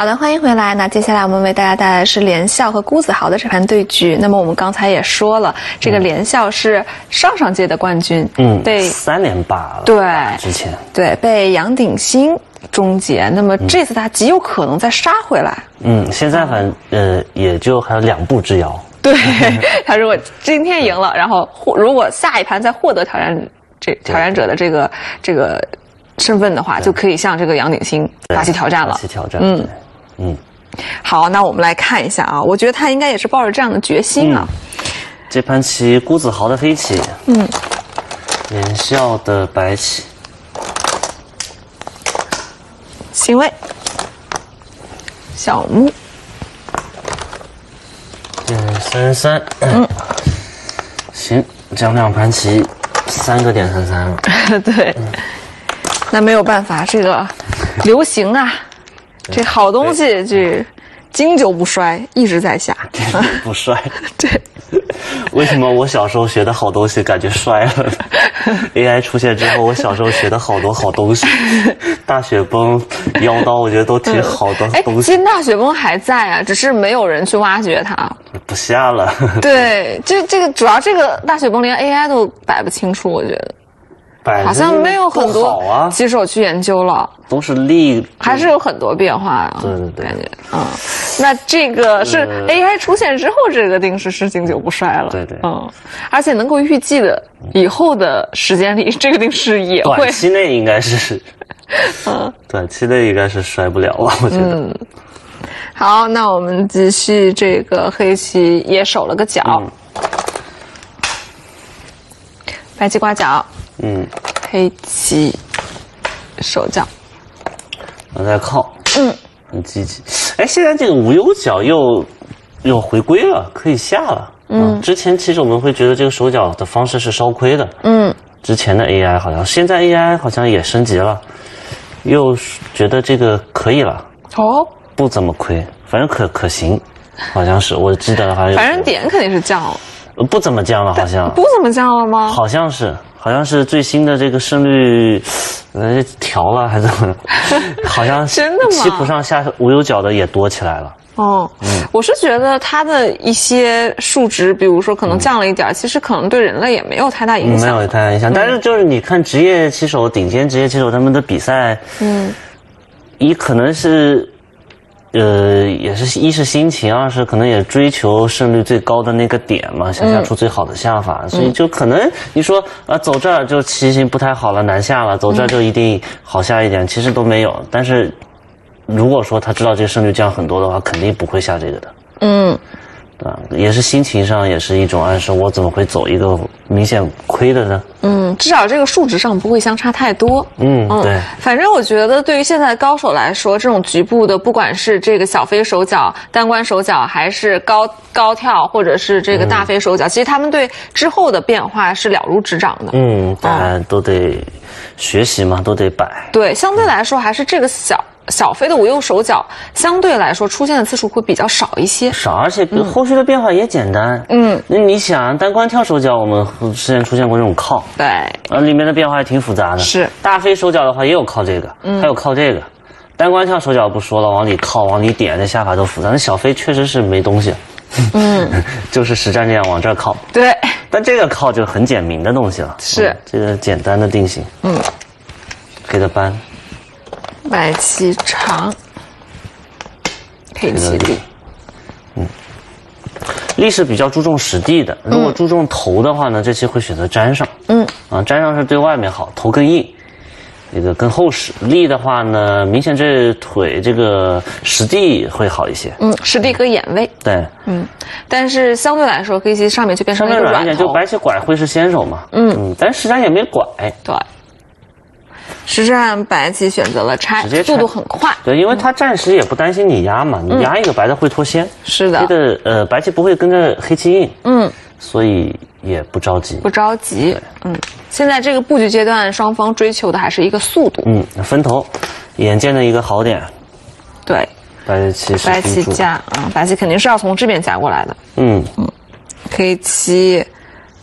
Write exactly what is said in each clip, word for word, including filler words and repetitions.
好的，欢迎回来。那接下来我们为大家带来的是连笑和辜子豪的这盘对局。那么我们刚才也说了，这个连笑是上上届的冠军， 嗯， 被三连霸了， 对， 之前对被杨鼎新终结。那么这次他极有可能再杀回来。 嗯，现在反呃也就还有两步之遥。 对，他如果今天赢了，然后获如果下一盘再获得挑战这挑战者的这个这个身份的话，就可以向这个杨鼎新发起挑战了。 发起挑战， 嗯嗯。 好，那我们来看一下啊，我觉得他应该也是抱着这样的决心啊。 嗯、这盘棋辜子豪的黑棋， 嗯， 连笑的白棋， 行位，小目。 点三三，嗯，行，这样两盘棋，三个点三三了。 对，嗯、那没有办法，这个流行啊，这好东西这经久不衰，一直在下， 不衰。 对， 为什么我小时候学的好东西感觉衰了？A I 出现之后，我小时候学的好多好东西，大雪崩、妖刀，我觉得都挺好的东西。 其实大雪崩还在啊，只是没有人去挖掘它， 不下了。 对，这这个主要这个大雪崩连 A I 都摆不清楚，我觉得。好像没有很多棋手去研究了， 都是力， 还是有很多变化啊。 对对对， 感觉嗯，那这个是 A I 出现之后，这个定式是经久不衰了。 对对， 嗯，而且能够预计的以后的时间里，这个定式也会短期内应该是，嗯，短期内应该是衰不了了，我觉得。 嗯，好，那我们继续，这个黑棋也守了个角，嗯、白棋刮角。 嗯， 黑棋手角， 我在靠， 嗯， 很积极。哎，现在这个无忧角又又回归了，可以下了。嗯，之前其实我们会觉得这个手角的方式是烧亏的。嗯，之前的 A I 好像，现在 A I 好像也升级了，又觉得这个可以了。哦，不怎么亏，反正可可行，好像是，我记得好像。 反正点肯定是降了。 不怎么降了，好像。 不怎么降了吗？ 好像是。好像是最新的这个胜率，呃，调了还是怎么？好像真的吗？ 棋谱上下无忧角的也多起来了。 哦，嗯，我是觉得它的一些数值，比如说可能降了一点，嗯、其实可能对人类也没有太大影响。 没有太大影响，嗯、但是就是你看职业棋手、顶尖职业棋手他们的比赛，嗯，一可能是。呃，也是一是心情，二是可能也追求胜率最高的那个点嘛，想下出最好的下法，嗯、所以就可能你说啊，走这儿就棋形不太好了，难下了，走这儿就一定好下一点，嗯、其实都没有。但是如果说他知道这个胜率降很多的话，肯定不会下这个的。嗯，对吧？也是心情上也是一种暗示，我怎么会走一个明显亏的呢？ 嗯，至少这个数值上不会相差太多。 嗯，嗯对。 反正我觉得对于现在的高手来说，这种局部的，不管是这个小飞手脚、单关手脚，还是高高跳，或者是这个大飞手脚，嗯、其实他们对之后的变化是了如指掌的。 嗯，大家都得学习嘛，都得摆。 对，相对来说还是这个小。小飞的无忧手脚相对来说出现的次数会比较少一些， 少，而且后续的变化也简单。嗯，那你想单关跳手脚，我们之前出现过这种靠， 对， 啊，里面的变化还挺复杂的。 是大飞手脚的话，也有靠这个，嗯，还有靠这个。单关跳手脚不说了，往里靠，往里点，这下法都复杂。那小飞确实是没东西，嗯，就是实战这样往这儿靠。 对， 但这个靠就很简明的东西了， 是、 嗯、这个简单的定型。嗯，给它搬。 白棋长，黑棋立， 嗯，立是比较注重实地的。如果注重头的话呢，这棋会选择粘上。嗯，啊，粘上是对外面好，头更硬，这个更厚实。立的话呢，明显这腿这个实地会好一些。 嗯，实地和眼位。 对， 嗯，但是相对来说，黑棋上面就变成了一个软头。 就白棋拐会是先手嘛。嗯嗯，但实战也没拐。 对。实战白棋选择了拆，速度很快。 对，因为他暂时也不担心你压嘛，嗯、你压一个白的会脱先。 是的， 这个呃白棋不会跟着黑棋硬，嗯，所以也不着急。 不着急，嗯，现在这个布局阶段，双方追求的还是一个速度。 嗯，分头，眼见的一个好点。 对， 白棋是白棋夹啊，白棋肯定是要从这边夹过来的。嗯嗯，黑棋飞。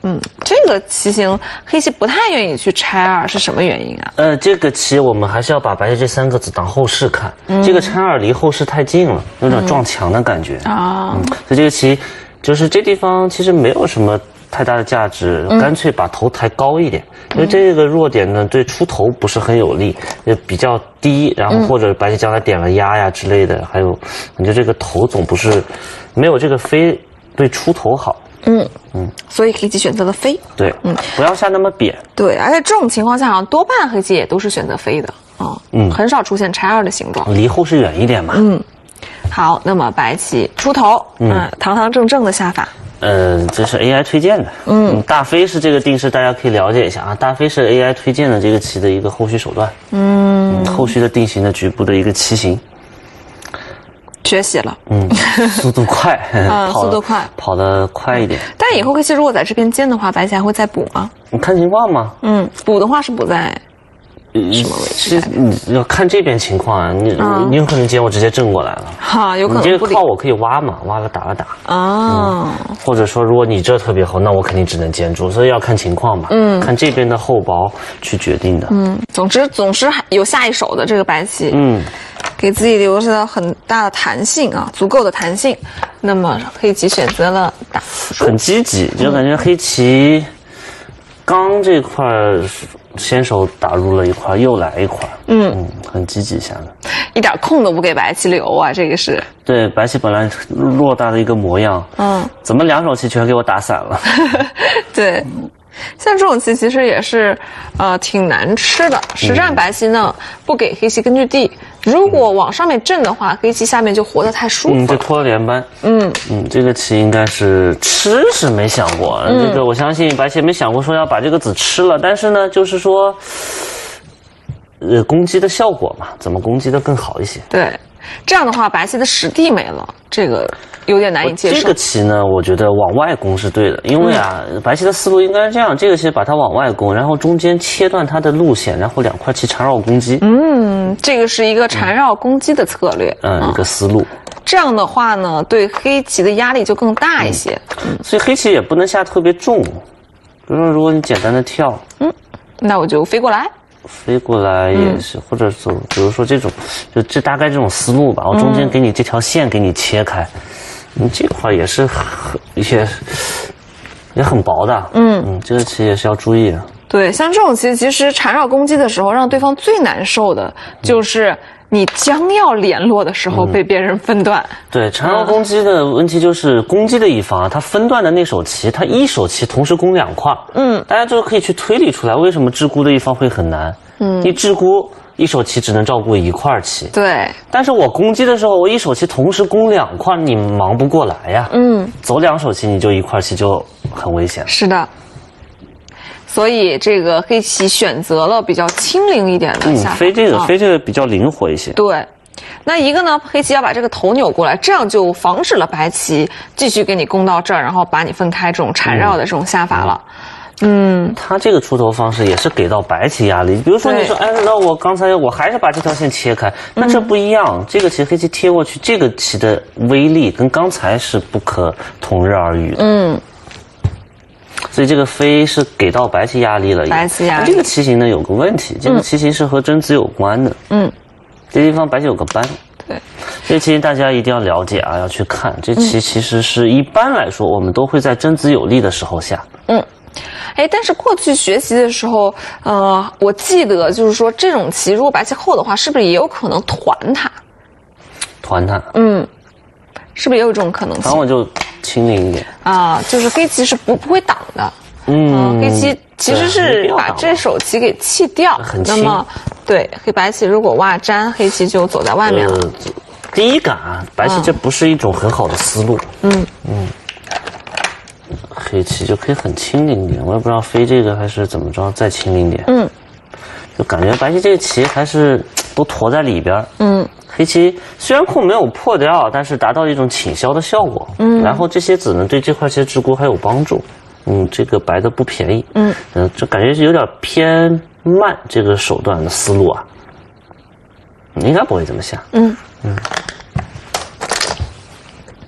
嗯，这个棋形黑棋不太愿意去拆二，是什么原因啊？ 呃，这个棋我们还是要把白棋这三个子当后势看。嗯、这个拆二离后势太近了，有点撞墙的感觉啊。嗯，所以这个棋就是这地方其实没有什么太大的价值，嗯、干脆把头抬高一点，因为这个弱点呢对出头不是很有利，也比较低，然后或者白棋将来点了压呀之类的，还有感觉这个头总不是没有这个飞对出头好。 嗯嗯，所以黑棋选择了飞。 对，嗯，不要下那么扁。 对，而且这种情况下，好像多半黑棋也都是选择飞的啊，嗯，很少出现拆二的形状。 离后势远一点嘛。 嗯，好，那么白棋出头，嗯，堂堂正正的下法。 呃，这是 A I 推荐的。嗯，大飞是这个定式，大家可以了解一下啊。大飞是 A I 推荐的这个棋的一个后续手段。嗯，后续的定型的局部的一个棋形。 学习了， 嗯，速度快， 啊，速度快， 跑得快一点。 但以后黑棋如果在这边尖的话，白棋还会再补吗？ 你看情况嘛。嗯， 补的话是补在什么位置？ 你要看这边情况啊，你你有可能尖我直接正过来了， 哈，有可能。 你这个靠我可以挖嘛，挖了打了打啊。或者说，如果你这特别厚，那我肯定只能尖住，所以要看情况嘛。嗯，看这边的厚薄去决定的。嗯， 总之总是有下一手的这个白棋。嗯。给自己留下了很大的弹性啊，足够的弹性。那么黑棋选择了打， 很积极，就感觉黑棋刚这块先手打入了一块，又来一块，嗯嗯，很积极下的， 一点空都不给白棋留啊，这个是。 对，白棋本来偌大的一个模样，嗯，怎么两手棋全给我打散了？ 对。像这种棋其实也是，呃，挺难吃的。实战白棋呢，不给黑棋根据地，如果往上面震的话，黑棋下面就活得太舒服了。 嗯，就拖了连扳。嗯嗯，这个棋应该是吃是没想过，嗯、这个我相信白棋没想过说要把这个子吃了，但是呢，就是说，呃，攻击的效果嘛，怎么攻击的更好一些？ 对，这样的话，白棋的实地没了，这个。有点难以接受。 这个棋呢，我觉得往外攻是对的，因为啊，嗯、白棋的思路应该是这样：这个棋把它往外攻，然后中间切断它的路线，然后两块棋缠绕攻击。 嗯，这个是一个缠绕攻击的策略。 嗯，嗯一个思路。 这样的话呢，对黑棋的压力就更大一些。 嗯，所以黑棋也不能下特别重，比如说如果你简单的跳， 嗯，那我就飞过来。 飞过来也是，嗯、或者走，比如说这种，就这大概这种思路吧。我中间给你这条线给你切开。你这块也是很也也很薄的，嗯嗯，这个棋也是要注意的。 对，像这种棋，其实缠绕攻击的时候，让对方最难受的就是你将要联络的时候被别人分断。嗯、 对，缠绕攻击的问题就是攻击的一方，他分断的那手棋，他一手棋同时攻两块。嗯，大家就可以去推理出来，为什么陟孤的一方会很难。嗯，你陟孤。一手棋只能照顾一块棋， 对。 但是我攻击的时候，我一手棋同时攻两块，你忙不过来呀。嗯，走两手棋你就一块棋就很危险。 是的。所以这个黑棋选择了比较轻灵一点的下法。 嗯，飞这个、啊、飞这个比较灵活一些。 对。那一个呢，黑棋要把这个头扭过来，这样就防止了白棋继续给你攻到这儿，然后把你分开这种缠绕的这种下法了。嗯嗯，他这个出头方式也是给到白棋压力。比如说，你说，哎，那我刚才我还是把这条线切开，那这不一样。嗯、这个棋黑棋贴过去，这个棋的威力跟刚才是不可同日而语的。嗯，所以这个飞是给到白棋压力了。 白棋压力。 这个棋形呢有个问题，这个棋形是和真子有关的。嗯，这地方白棋有个扳。 对， 这棋大家一定要了解啊，要去看。这棋其实是一般来说，我们都会在真子有利的时候下。嗯。 哎，但是过去学习的时候，呃，我记得就是说，这种棋如果白棋厚的话，是不是也有可能团它？ 团它？ 嗯，是不是也有这种可能性？ 反正我就轻灵一点啊，就是黑棋是不不会挡的。嗯，黑棋其实是把这手棋给弃掉。 很轻。那么，对黑白棋如果挖粘，黑棋就走在外面了。呃、 第一感啊，白棋这不是一种很好的思路。嗯嗯。黑棋就可以很轻灵点，我也不知道飞这个还是怎么着，再轻灵点。嗯，就感觉白棋这个棋还是都驮在里边。嗯，黑棋虽然空没有破掉，但是达到一种倾销的效果。嗯，然后这些子呢对这块棋陟孤还有帮助。嗯，这个白的不便宜。嗯嗯，这感觉是有点偏慢，这个手段的思路啊，应该不会这么下。嗯嗯。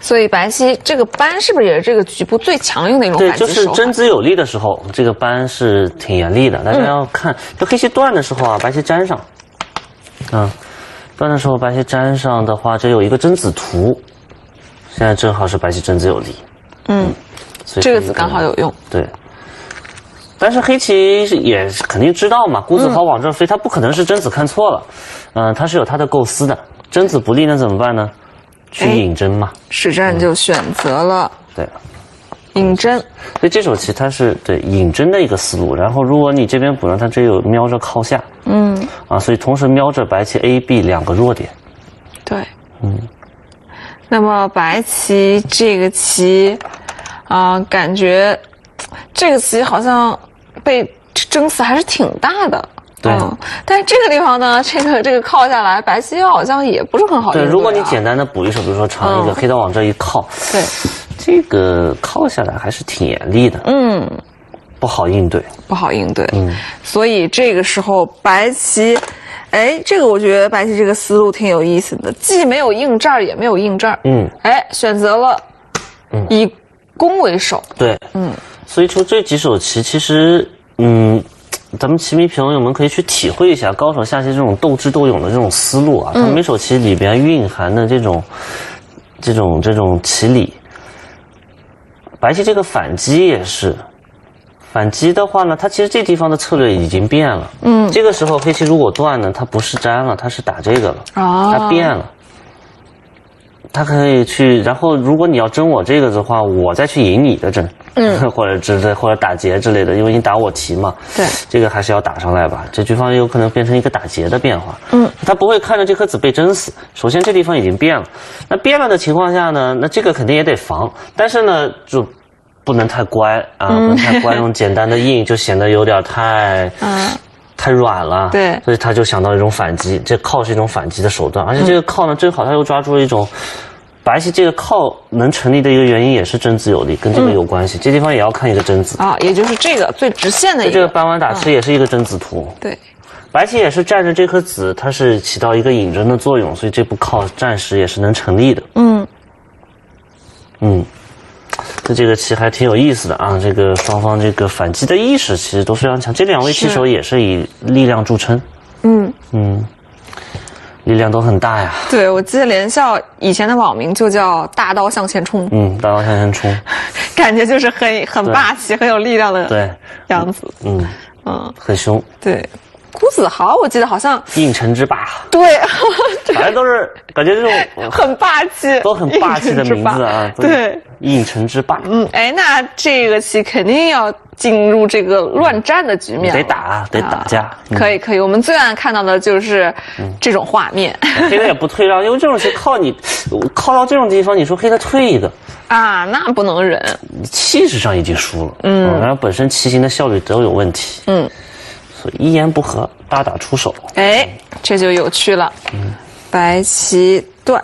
所以白棋这个扳是不是也是这个局部最强硬的一种对， 反击就是手法？ 争子有力的时候，这个扳是挺严厉的。大家要看，就黑棋断的时候啊，白棋粘上，嗯，断的时候白棋粘上的话，这有一个争子图，现在正好是白棋争子有力。 嗯， 所以这个子刚好有用。 对。但是黑棋也肯定知道嘛，孤子好往这飞，他不可能是贞子看错了，嗯、呃，他是有他的构思的。贞子不利，那怎么办呢？去引针嘛。 实战就选择了对引针， 所以这手棋它是对引针的一个思路。然后如果你这边补呢，它这有瞄着靠下， 嗯， 啊，所以同时瞄着白棋 A、B 两个弱点。 对， 嗯。 那么白棋这个棋，啊、呃，感觉这个棋好像被争死还是挺大的。 对、 嗯，但是这个地方呢，这个这个靠下来，白棋好像也不是很好应对、啊。 对，如果你简单的补一手，比如说长一个、嗯、黑刀往这一靠， 对， 这个靠下来还是挺严厉的， 嗯， 不好应对， 不好应对， 嗯， 所以这个时候白棋，哎，这个我觉得白棋这个思路挺有意思的，既没有应这儿，也没有应这儿， 嗯， 哎，选择了以攻为守， 对， 嗯， 所以说这几手棋其实，嗯。咱们棋迷朋友们可以去体会一下高手下棋这种斗智斗勇的这种思路啊，它每手棋里边蕴含的这种、这种、这种棋理。白棋这个反击也是，反击的话呢，它其实这地方的策略已经变了。嗯，这个时候黑棋如果断呢，它不是粘了，它是打这个了，哦、它变了。他可以去，然后如果你要争我这个的话，我再去引你的针，嗯，或者之或者打劫之类的，因为你打我提嘛， 对， 这个还是要打上来吧。这局方有可能变成一个打劫的变化，嗯，他不会看着这颗子被争死。首先这地方已经变了，那变了的情况下呢，那这个肯定也得防，但是呢就不能太乖啊，嗯、不能太乖，用简单的硬就显得有点太，嗯。太软了， 对， 所以他就想到一种反击，这靠是一种反击的手段，而且这个靠呢，正好他又抓住了一种白棋这个靠能成立的一个原因，也是争子有力，跟这个有关系。嗯、这地方也要看一个争子啊，也就是这个最直线的一个。 这个扳弯打吃也是一个争子图， 嗯、对， 白棋也是占着这颗子，它是起到一个引针的作用，所以这步靠暂时也是能成立的。嗯嗯。那这个棋还挺有意思的啊！这个双方这个反击的意识其实都非常强，这两位棋手也是以力量著称。嗯嗯，力量都很大呀。 对，我记得连笑以前的网名就叫“大刀向前冲”。 嗯，大刀向前冲， 感觉就是很很霸气、很有力量的对样子。 嗯嗯，很凶。 对。孤子豪，我记得好像应城之霸， 对， 反正都是感觉这种很霸气， 都很霸气的名字啊。 对， 应城之霸。 嗯，哎，那这个棋肯定要进入这个乱战的局面， 得打，得打架。 啊嗯、可以，可以。我们最爱看到的就是这种画面。 黑的也不退让，因为这种棋靠你靠到这种地方，你说黑的退一个啊，那不能忍。 气势上已经输了，嗯，然后本身棋形的效率都有问题，嗯。所以一言不合大打出手， 哎，这就有趣了。嗯，白棋断，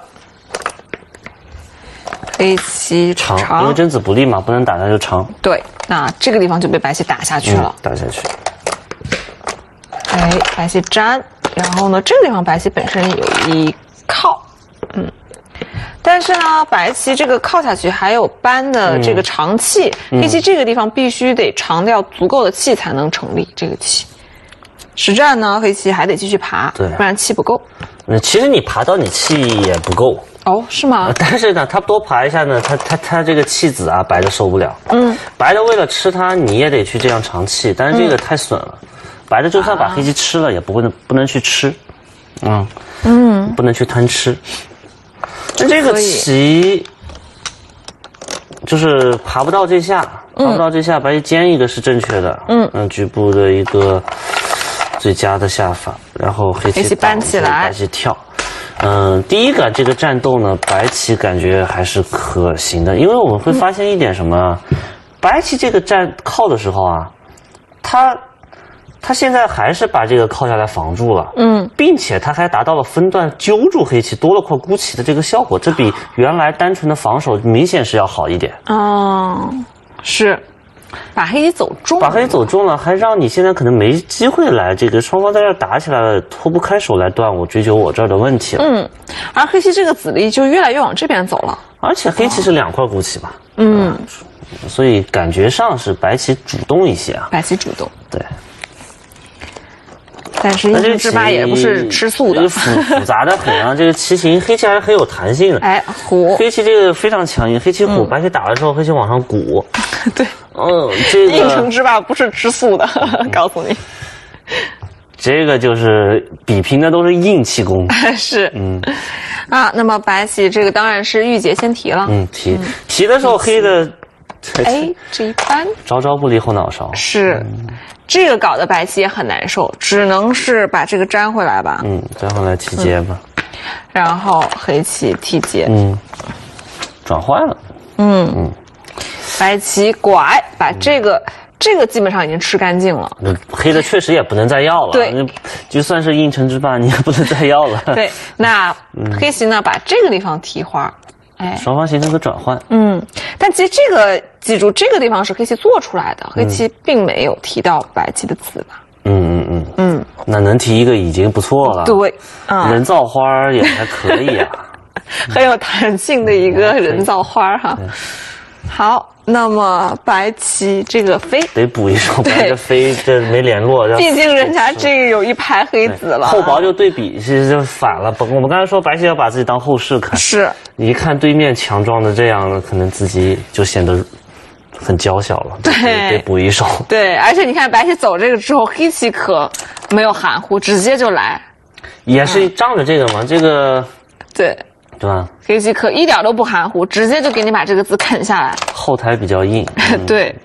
黑棋长，长因为争子不利嘛，不能打它就长。 对，那这个地方就被白棋打下去了， 嗯、打下去。 哎，白棋粘，然后呢，这个地方白棋本身有一靠，嗯。但是呢，白棋这个靠下去还有扳的这个长气，嗯、黑棋这个地方必须得长掉足够的气才能成立这个棋。实战呢，黑棋还得继续爬， 对， 不然气不够。 那其实你爬到你气也不够哦，是吗？ 但是呢，他多爬一下呢，他他他这个气子啊，白的受不了。嗯，白的为了吃它，你也得去这样长气，但是这个太损了。嗯、白的就算把黑棋吃了，啊、也不会不能去吃，嗯嗯，不能去贪吃。那这个棋就是爬不到这下，爬不到这下，白棋尖一个是正确的。嗯嗯，局部的一个。最佳的下法，然后黑棋搬起来， 白棋跳。嗯，第一个这个战斗呢，白棋感觉还是可行的，因为我们会发现一点什么，嗯、白棋这个站靠的时候啊，他他现在还是把这个靠下来防住了，嗯，并且他还达到了分段揪住黑棋，多了块孤棋的这个效果，这比原来单纯的防守明显是要好一点。 哦，是。 把黑棋走重， 把黑棋走重了，还让你现在可能没机会来这个双方在这打起来了，脱不开手来断我追究我这儿的问题了。 嗯，而黑棋这个子力就越来越往这边走了， 而且黑棋是两块孤棋嘛， 嗯， 啊、所以感觉上是白棋主动一些啊。 白棋主动， 对。 但是一城之霸也不是吃素的， 复复杂的很啊。这个棋形，黑棋还是很有弹性的。 哎，虎， 黑棋这个非常强硬，黑棋虎，嗯、白棋打了之后，黑棋往上鼓。 对， 嗯，这个一城之霸不是吃素的，告诉你。 这个就是比拼的都是硬气功。 是，嗯，啊，那么白棋这个当然是玉洁先提了。 嗯，提提的时候黑的。 哎，这一般招招不离后脑勺。 是，嗯、这个搞得白棋也很难受，只能是把这个粘回来吧。 嗯，粘回来提接吧。 嗯、然后黑棋提接。 嗯，转换了。 嗯嗯，白棋拐，把这个、嗯、这个基本上已经吃干净了。 黑的确实也不能再要了。 对， 就算是应城之霸，你也不能再要了。 对，那黑棋呢，把这个地方提花。哎， 双方形成个转换。 嗯，但其实这个记住，这个地方是黑棋做出来的，黑棋并没有提到白棋的子吧？ 嗯嗯嗯嗯，那能提一个已经不错了。 对，啊、 人造花也还可以啊， 很有弹性的一个人造花哈。好，那么白棋这个飞得补一手，白这飞这没联络， 毕竟人家这个有一排黑子了。 后薄就对比，其实就反了。我们刚才说白棋要把自己当后势看， 是你一看对面强壮的这样，可能自己就显得很娇小了。 对， 得补一手。 对，而且你看白棋走这个之后，黑棋可没有含糊，直接就来， 也是仗着这个嘛，这个对。 对吧？ 黑棋可一点都不含糊，直接就给你把这个子啃下来。 后台比较硬， 嗯、对。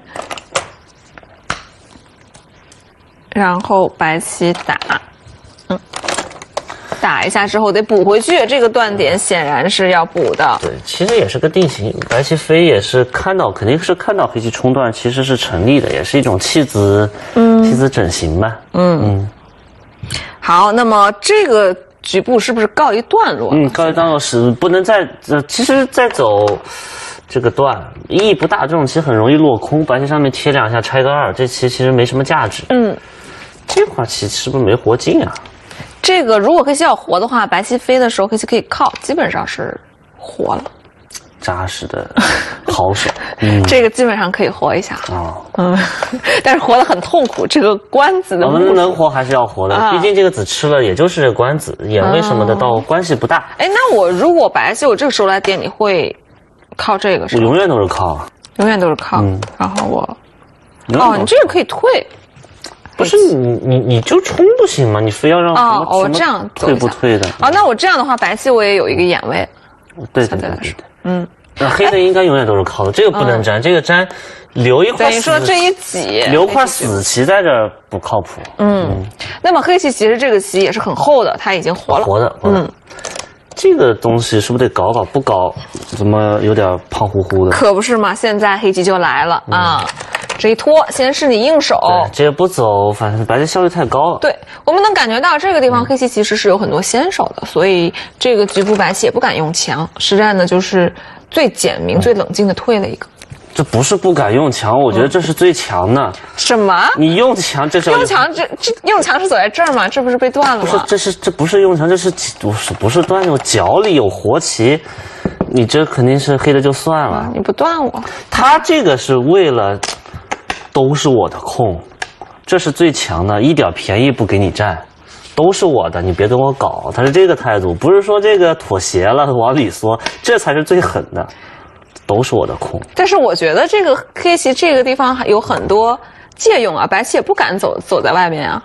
然后白棋打，嗯，打一下之后得补回去，这个断点显然是要补的。 对，其实也是个定型。白棋飞也是看到，肯定是看到黑棋冲断，其实是成立的，也是一种弃子，嗯，弃子整形吧。嗯嗯。好， 那么这个。局部是不是告一段落？ 嗯，告一段落是不能再呃，其实再走这个段意义不大，这种棋很容易落空。白棋上面贴两下拆个二，这棋其实没什么价值。嗯，这块棋是不是没活进啊？ 这个如果黑棋要活的话，白棋飞的时候黑棋可以靠，基本上是活了。 扎实的好手，嗯， 这个基本上可以活一下啊， 哦、 嗯，但是活得很痛苦。这个官子的我们能活还是要活的，啊、毕竟这个子吃了也就是官子，眼位什么的倒关系不大。 哎，那我如果白棋我这个时候来点，你会靠这个是吧？ 我永远都是靠， 永远都是靠。嗯、然后我，哦，你这个可以退， 不是你你你就冲不行吗？你非要让哦哦这样退不退的？ 哦，那我这样的话，白棋我也有一个眼位。 对对对对对，嗯。那黑的应该永远都是靠的，这个不能粘，这个粘留一块。 等于说这一挤， 留块死棋在这儿不靠谱。 嗯，那么黑棋其实这个棋也是很厚的，它已经活了。 活的，嗯，这个东西是不是得搞搞？不搞怎么有点胖乎乎的？ 可不是嘛！现在黑棋就来了啊！这一拖，先是你应手， 这个不走，反正白棋效率太高了。 对，我们能感觉到这个地方黑棋其实是有很多先手的，所以这个局部白棋也不敢用强，实战呢就是最简明、最冷静的退了一个。 这不是不敢用强，我觉得这是最强的。 什么？ 你用强这是用强，这这用强是走在这儿吗？这不是被断了吗？ 不是，这是这不是用强，这是不是不是断？有角里有活棋，你这肯定是黑的就算了。 啊、你不断我， 他这个是为了都是我的空，这是最强的，一点便宜不给你占。都是我的，你别跟我搞，他是这个态度，不是说这个妥协了往里缩，这才是最狠的。都是我的空， 但是我觉得这个黑棋这个地方还有很多借用啊，白棋也不敢走走在外面啊。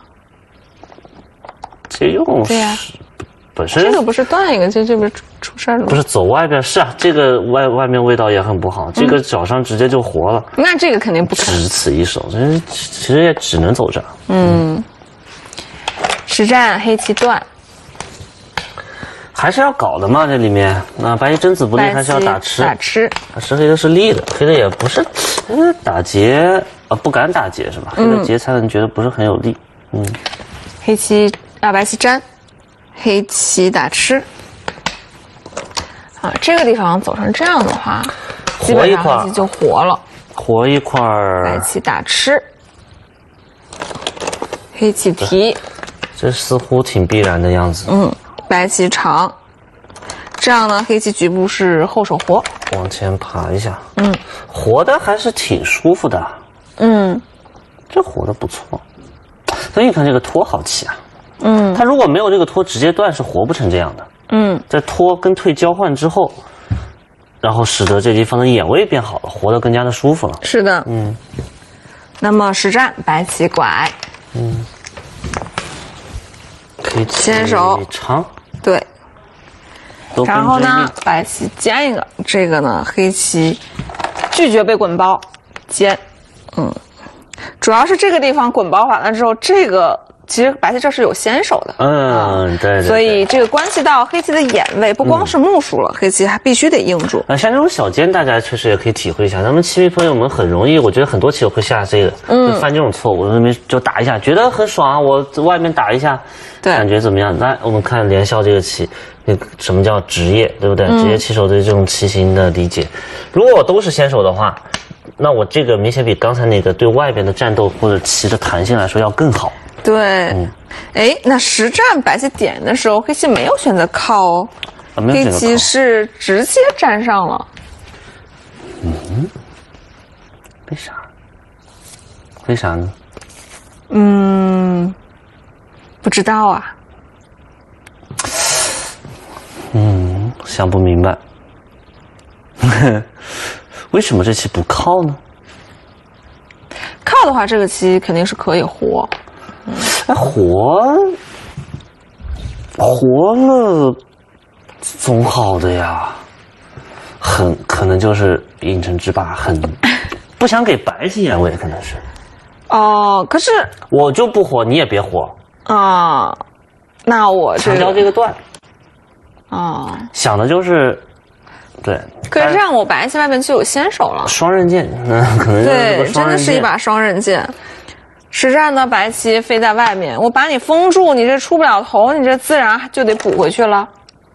借用对呀、啊， 本身这个不是断一个，这这不是出事儿了吗？ 不是走外边是啊，这个外外面味道也很不好，这个脚上直接就活了。 嗯、那这个肯定不可能。 只此一手，这其实也只能走这。 嗯，实战黑棋断。 还是要搞的嘛，这里面那白棋真子不利，还是要打吃。 打吃， 打吃黑的是利的，黑的也不是，呃，打劫啊，不敢打劫是吧？黑的劫才能觉得不是很有利。嗯， 黑棋啊，白棋粘，黑棋打吃。啊，这个地方走成这样的话，基本上黑棋就活了。 活一块儿， 白棋大吃，黑棋提， 这似乎挺必然的样子。 嗯，白棋长，这样呢，黑棋局部是后手活， 往前爬一下， 嗯， 活的还是挺舒服的， 嗯， 这活的不错。所以你看这个拖好棋啊， 嗯， 它如果没有这个拖直接断是活不成这样的， 嗯， 在拖跟退交换之后，然后使得这地方的眼位变好了，活得更加的舒服了。 是的， 嗯。 那么实战白棋拐， 嗯，黑棋先手长， 对， 都跟然后呢着， 白棋尖一个，这个呢，黑棋拒绝被滚包，尖，嗯，主要是这个地方滚包完了之后，这个其实白棋这是有先手的， 嗯，对对对， 所以这个关系到黑棋的眼位，不光是目数了，黑棋还必须得硬住。 啊，像这种小尖，大家确实也可以体会一下。咱们棋迷朋友们很容易，我觉得很多棋友会下这个，嗯，犯这种错误，那边就打一下，觉得很爽啊，我外面打一下， 对， 感觉怎么样？那我们看连笑这个棋，那个什么叫职业，对不对？职业棋手对这种棋形的理解，如果我都是先手的话，那我这个明显比刚才那个对外边的战斗或者棋的弹性来说要更好。 对，哎、嗯，那实战白棋点的时候，黑棋没有选择靠哦， 啊、黑棋是直接粘上了。 嗯，为啥？为啥呢？ 嗯，不知道啊。 嗯，想不明白。为什么这棋不靠呢？ 靠的话，这个棋肯定是可以活。 哎，活活了总好的呀，很可能就是应城之霸，很不想给白棋眼位，可能是。 哦，可是我就不活，你也别活啊。那我强调这个段啊， 想的就是对。 可是这样，我白棋外面就有先手了。 双刃剑，那可能对，真的是一把双刃剑。实战呢，白棋飞在外面，我把你封住，你这出不了头，你这自然就得补回去了。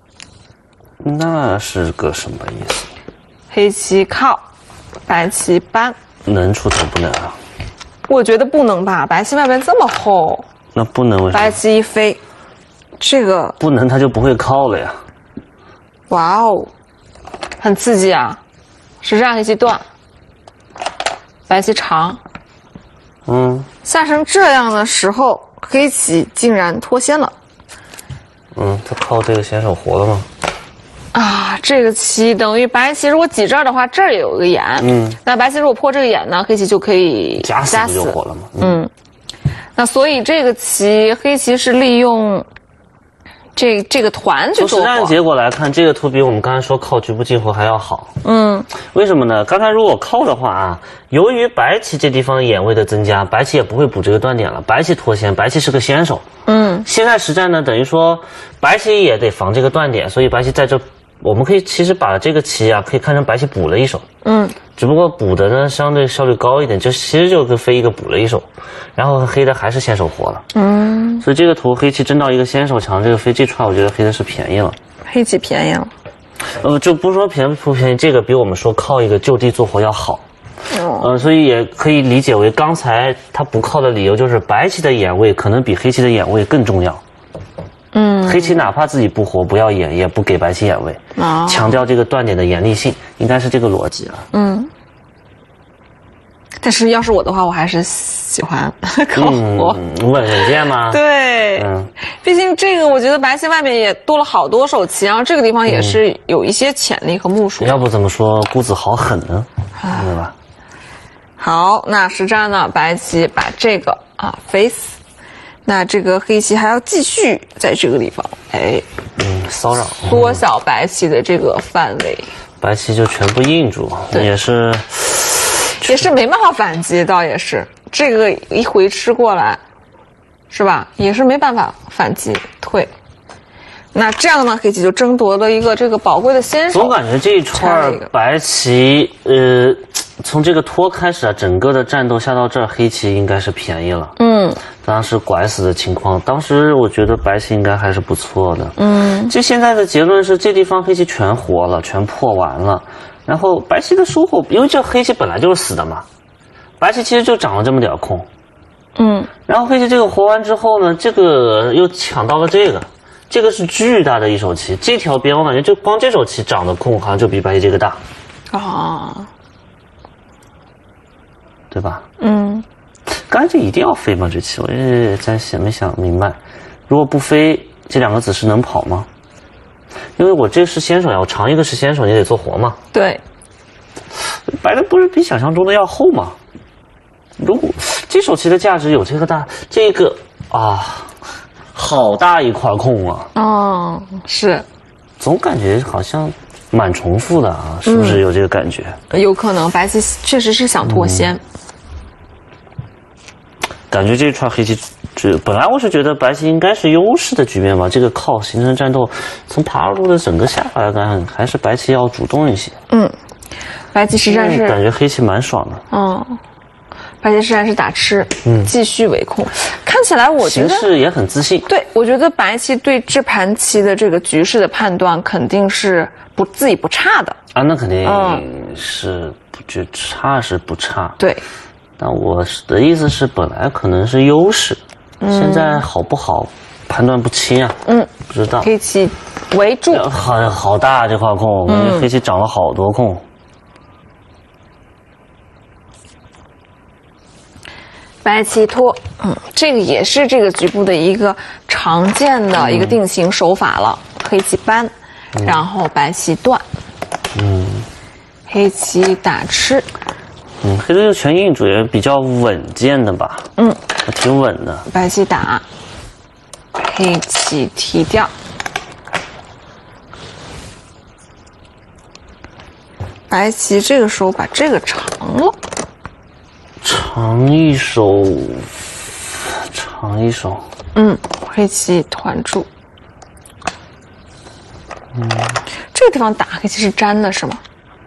那是个什么意思？ 黑棋靠，白棋扳， 能出头不能啊？ 我觉得不能吧，白棋外面这么厚。 那不能为什么？ 白棋一飞，这个不能，他就不会靠了呀。 哇哦，很刺激啊！实战黑棋断，白棋长。 嗯， 下成这样的时候，黑棋竟然脱先了。 嗯，他靠这个先手活了吗？ 啊，这个棋等于白棋如果挤这儿的话，这儿也有一个眼。嗯，那白棋如果破这个眼呢，黑棋就可以夹死不就活了吗？ 嗯，嗯那所以这个棋黑棋是利用这这个团去做。 从实战结果来看，这个图比我们刚才说靠局部进活还要好。 嗯， 为什么呢？刚才如果靠的话啊，由于白棋这地方眼位的增加，白棋也不会补这个断点了。白棋脱先，白棋是个先手。嗯，现在实战呢，等于说白棋也得防这个断点，所以白棋在这，我们可以其实把这个棋啊，可以看成白棋补了一手。嗯，只不过补的呢相对效率高一点，就其实就跟飞一个补了一手，然后黑的还是先手活了。嗯，所以这个图黑棋争到一个先手强，这个飞这串我觉得黑的是便宜了。 黑棋便宜了。 呃，就不说便宜不便宜，这个比我们说靠一个就地做活要好。哦，呃，所以也可以理解为刚才他不靠的理由就是白棋的眼位可能比黑棋的眼位更重要。嗯，黑棋哪怕自己不活不要眼，也不给白棋眼位，哦、强调这个断点的严厉性，应该是这个逻辑啊。嗯， 但是要是我的话，我还是喜欢靠活， 稳稳健嘛。 对，嗯，毕竟这个我觉得白棋外面也多了好多手棋，然后这个地方也是有一些潜力和目数。 要不怎么说姑子好狠呢？对吧？ 好，那实战呢，白棋把这个啊飞死。那这个黑棋还要继续在这个地方，哎， 嗯，骚扰， 缩小白棋的这个范围， 白棋就全部硬住，也是， 也是没办法反击，倒也是这个一回吃过来，是吧？也是没办法反击退。那这样呢，黑棋就争夺了一个这个宝贵的先手。 总感觉这一串白棋，呃，从这个拖开始啊，整个的战斗下到这儿，黑棋应该是便宜了。嗯，当时拐死的情况，当时我觉得白棋应该还是不错的。嗯，就现在的结论是，这地方黑棋全活了，全破完了。 然后白棋的收获，因为这黑棋本来就是死的嘛，白棋其实就长了这么点空。 嗯， 然后黑棋这个活完之后呢，这个又抢到了这个，这个是巨大的一手棋，这条边我感觉就光这手棋长的空好像就比白棋这个大。 啊， 对吧？ 嗯， 刚才这一定要飞吗？这棋我也在想，没想明白。如果不飞，这两个子是能跑吗？因为我这是先手呀，我长一个是先手，你得做活嘛。 对， 白的不是比想象中的要厚吗？如果这手棋的价值有这个大，这个啊，好大一块空啊！ 哦，是， 总感觉好像蛮重复的啊，是不是有这个感觉？ 嗯、有可能白棋确实是想脱先。嗯感觉这串黑棋，这本来我是觉得白棋应该是优势的局面吧。这个靠形成战斗，从爬二路的整个下法来看，还是白棋要主动一些。 嗯，白棋实战是、 嗯、感觉黑棋蛮爽的。 嗯，白棋实战是打吃，嗯，继续围控。看起来我觉得形势也很自信。 对，我觉得白棋对这盘棋的这个局势的判断肯定是不自己不差的啊，那肯定是不觉差是不差。 对。 但我的意思是，本来可能是优势，嗯、现在好不好判断不清啊。嗯，不知道。 黑棋围住， 好好大这块空，感觉黑棋长了好多空。 白棋拖，嗯，这个也是这个局部的一个常见的一个定型手法了。嗯、黑棋搬，然后白棋断，嗯，黑棋打吃。 嗯，黑的这个全印主也比较稳健的吧？嗯，挺稳的。 白棋打，黑棋提掉，白棋这个时候把这个长了， 长一手，长一手。 嗯，黑棋团住。嗯，这个地方打黑棋是粘的是吗？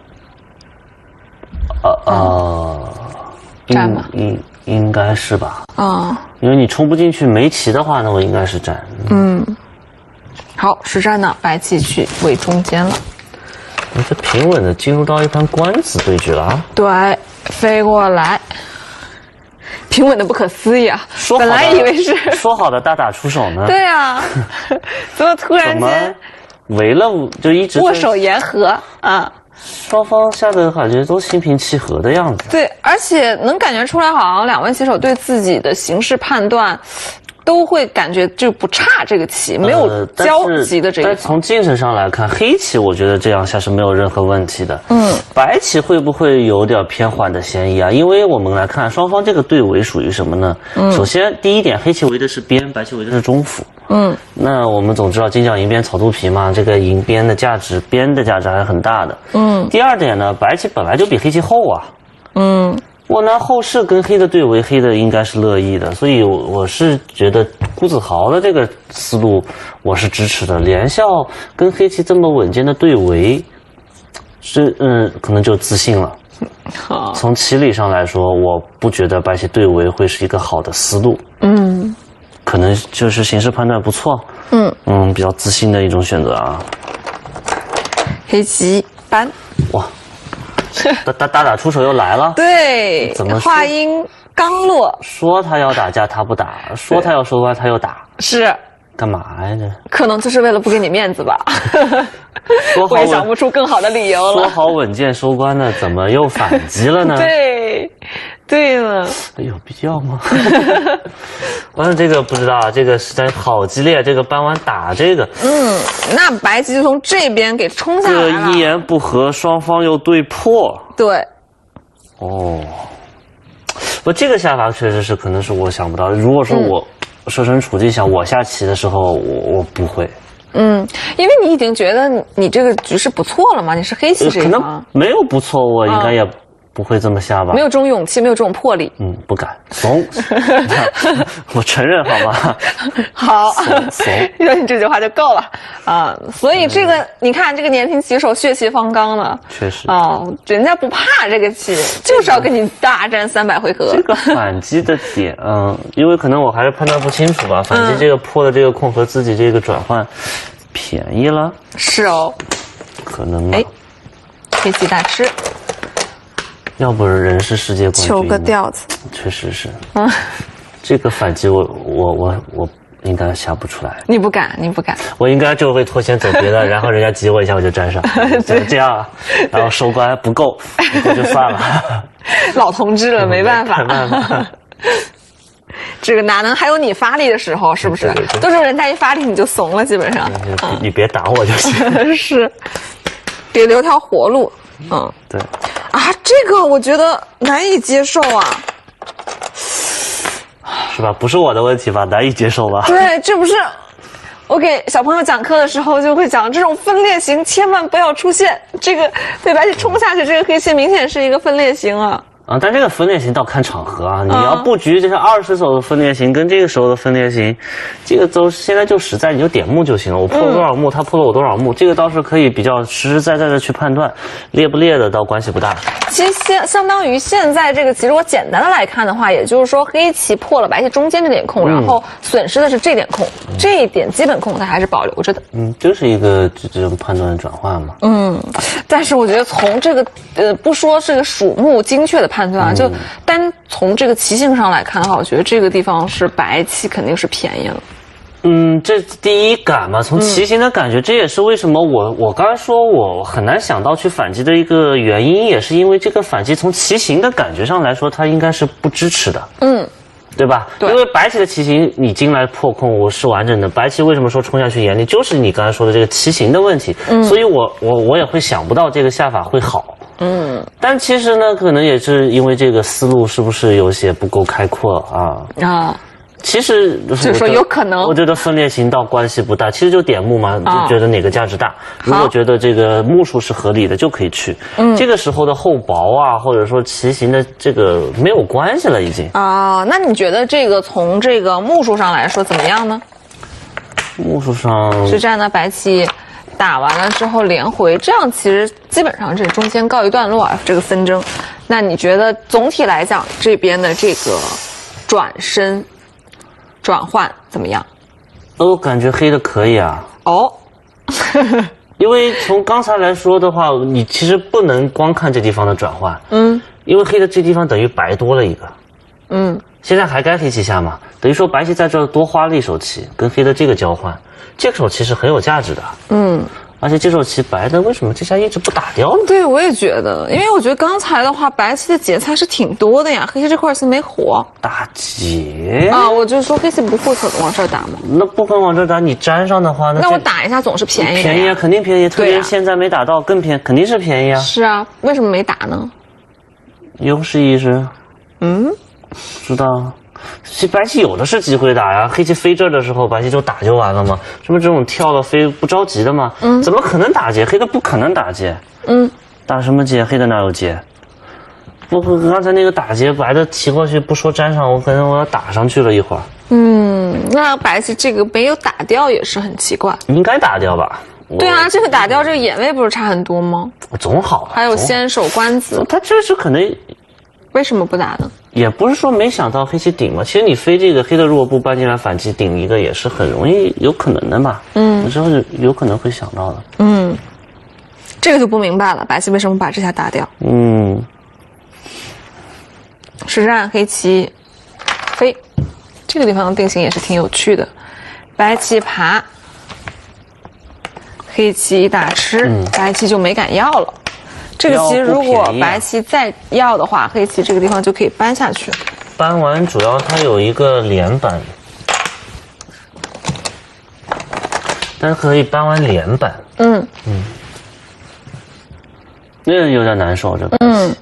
呃呃， 粘吧， 应应该是吧？ 啊， 因为你冲不进去没棋的话，那我应该是粘。 嗯，好，实战呢，白棋去围中间了。 我这平稳的进入到一盘官子对决了啊！ 对，飞过来，平稳的不可思议啊！ 说本来以为是说好的大打出手呢？ 对啊，怎么突然间围了就一直握手言和啊？ 双方下的感觉都心平气和的样子。 对，而且能感觉出来，好像两位棋手对自己的形势判断都会感觉就不差这个棋，没有焦急的这个、 呃。但从精神上来看，黑棋我觉得这样下是没有任何问题的。嗯，白棋会不会有点偏缓的嫌疑啊？因为我们来看双方这个对围属于什么呢？嗯，首先第一点，黑棋围的是边，白棋围的是中府。嗯，那我们总知道金角银边草肚皮嘛，这个银边的价值，边的价值还是很大的。嗯，第二点呢，白棋本来就比黑棋厚啊。嗯。我拿后势跟黑的对围，黑的应该是乐意的，所以我是觉得辜子豪的这个思路我是支持的。连笑跟黑棋这么稳健的对围，是嗯，可能就自信了。好，从棋理上来说，我不觉得白棋对围会是一个好的思路。嗯，可能就是形势判断不错。嗯嗯，比较自信的一种选择啊。 黑棋搬， 哇！大大大打出手又来了， 对，怎么话音刚落， 说他要打架他不打，说他要收官他又打， 是干嘛呀这？ 可能就是为了不给你面子吧。 说好我也想不出更好的理由了。 说好稳健收官的，怎么又反击了呢？ 对，对了， 有必要吗？完了，这个不知道，这个实在好激烈，这个搬完打这个， 嗯，那白棋就从这边给冲下来了。 这一言不合，双方又对破。 对， 哦，不，这个下法确实是可能是我想不到的。如果说我设身处地想，我下棋的时候，我我不会。 嗯，因为你已经觉得你你这个局势不错了嘛，你是黑棋这一方， 可能没有不错，我应该也不会这么下吧。 没有这种勇气，没有这种魄力。 嗯，不敢怂。我承认好吗？ 好， 怂。 说你这句话就够了啊！所以这个、嗯、你看，这个年轻棋手血气方刚的， 确实哦，人家不怕这个棋，就是要跟你大战三百回合。 这个反击的点，嗯，因为可能我还是判断不清楚吧。反击这个破的这个空和自己这个转换便宜了， 是哦， 可能吧。哎， 黑棋大吃。 要不人是世界冠军， 求个调子， 确实是。嗯，这个反击我我我我应该下不出来。 你不敢，你不敢。 我应该就会脱先走别的，然后人家挤我一下我就粘上，就这样，然后收官不够，不够就算了。 老同志了，没办法。 没办法。 这个哪能还有你发力的时候，是不是？对对对，都是人家一发力你就怂了，基本上。 嗯、你别打我就行。 是，别留条活路。嗯， 对。 啊，这个我觉得难以接受啊。 是吧？不是我的问题吧？难以接受吧？ 对，这不是我给小朋友讲课的时候就会讲，这种分裂型千万不要出现。这个被白棋冲下去，这个黑棋明显是一个分裂型啊。 啊，但这个分裂型倒看场合啊，你要布局这是二十手的分裂型跟这个时候的分裂型，这个都现在就实在，你就点目就行了。我破了多少目，嗯、他破了我多少目，这个倒是可以比较实实在在的去判断，裂不裂的倒关系不大。 其实相相当于现在这个棋，如果简单的来看的话，也就是说黑棋破了白棋中间这点空，嗯、然后损失的是这点空，嗯、这一点基本空它还是保留着的。 嗯，就是一个这种判断转换嘛。 嗯，但是我觉得从这个呃不说这个属目精确的判断啊，嗯、就单从这个棋性上来看的话，我觉得这个地方是白棋肯定是便宜了。 嗯，这第一感嘛，从棋形的感觉，嗯、这也是为什么我我刚才说我很难想到去反击的一个原因，也是因为这个反击从棋形的感觉上来说，它应该是不支持的。嗯，对吧？对，因为白棋的棋形你进来破空我是完整的，白棋为什么说冲下去严厉，就是你刚才说的这个棋形的问题。嗯，所以我我我也会想不到这个下法会好。嗯，但其实呢，可能也是因为这个思路是不是有些不够开阔啊？啊。其实就是说有可能， 我觉得分裂型倒关系不大，其实就点目嘛，就觉得哪个价值大。如果觉得这个目数是合理的，就可以去。嗯，这个时候的厚薄啊，或者说棋形的这个没有关系了，已经。 啊，那你觉得这个从这个目数上来说怎么样呢？ 目数上是占了白棋打完了之后连回，这样其实基本上这中间告一段落啊，这个纷争。那你觉得总体来讲这边的这个转身？转换怎么样？ 我感觉黑的可以啊。哦，因为从刚才来说的话，你其实不能光看这地方的转换。嗯，因为黑的这地方等于白多了一个。嗯，现在还该黑棋下嘛，等于说白棋在这多花了一手棋，跟黑的这个交换，这手棋是很有价值的。嗯。而且这手棋白的为什么这下一直不打掉呢？ 对，我也觉得，因为我觉得刚才的话，白棋的劫菜是挺多的呀，黑棋这块棋没活。 打劫啊！我就说黑棋不会可能往这儿打吗？ 那不可能往这儿打，你粘上的话，那那我打一下总是便宜。 便宜啊，肯定便宜，特别是现在没打到更便宜，肯定是便宜啊。 是啊，为什么没打呢？ 优势意识。嗯，不知道。其实白棋有的是机会打呀，黑棋飞这儿的时候，白棋就打就完了嘛。什么这种跳了飞不着急的嘛？嗯，怎么可能打劫？黑的不可能打劫。嗯，打什么劫？黑的哪有劫？不不，刚才那个打劫，白的提过去不说粘上，我可能我要打上去了一会儿。 嗯，那白棋这个没有打掉也是很奇怪。 应该打掉吧？ 对啊，这个打掉这个眼位不是差很多吗？ 总好。 还有先手官子， 他这是可能。 为什么不打呢？ 也不是说没想到黑棋顶嘛，其实你飞这个黑的弱部搬进来反击顶一个也是很容易有可能的嘛。嗯，有时候有可能会想到的。嗯， 这个就不明白了，白棋为什么把这下打掉？嗯，实战黑棋飞，这个地方的定型也是挺有趣的。白棋爬，黑棋打吃，嗯、白棋就没敢要了。这个棋如果白棋再要的话，黑棋这个地方就可以搬下去。 搬完主要它有一个连板，但是可以搬完连板。嗯嗯，那个有点难受，这个。嗯。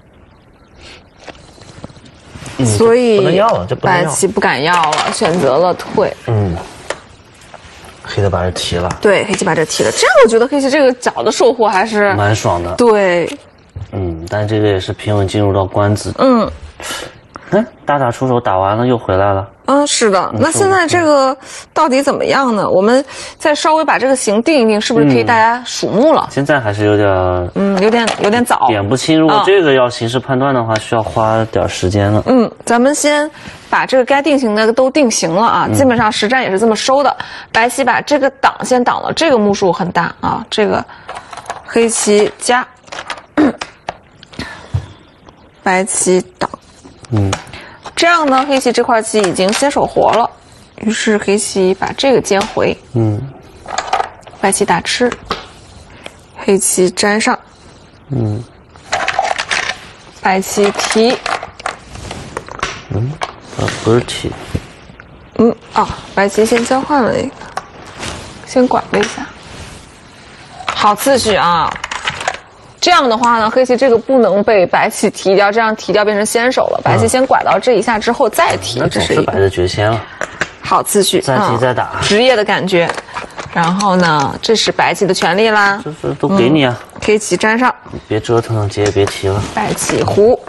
嗯所以不能要了，这不能要。 白棋不敢要了，选择了退。嗯。 黑的把这提了， 对，黑棋把这提了，这样我觉得黑棋这个角的收获还是蛮爽的。 对， 嗯，但这个也是平稳进入到官子。嗯，哎，大打出手打完了又回来了。 嗯，是的。那现在这个到底怎么样呢？我们再稍微把这个形定一定，是不是可以大家数目了？ 嗯、现在还是有点， 嗯，有点有点早， 点不清。如果这个要形势判断的话，需要花点时间了。 嗯，咱们先把这个该定型的都定型了啊，嗯、基本上实战也是这么收的。白棋把这个挡先挡了，这个目数很大啊，这个黑棋加白棋挡。 嗯， 这样呢，黑棋这块棋已经先手活了，于是黑棋把这个尖回。 嗯， 白棋打吃，黑棋粘上。 嗯， 白棋提。 嗯，啊，不是提。 嗯啊，白棋先交换了一个，先拐了一下。好次序啊！这样的话呢，黑棋这个不能被白棋提掉，这样提掉变成先手了。白棋先拐到这一下之后再提， 那这是一个总是白的绝先了。 好次序， 再提再打， 职业的感觉。然后呢，这是白棋的权利啦， 这是都给你啊。 嗯、黑棋粘上， 你别折腾了，姐也别提了。 白棋胡，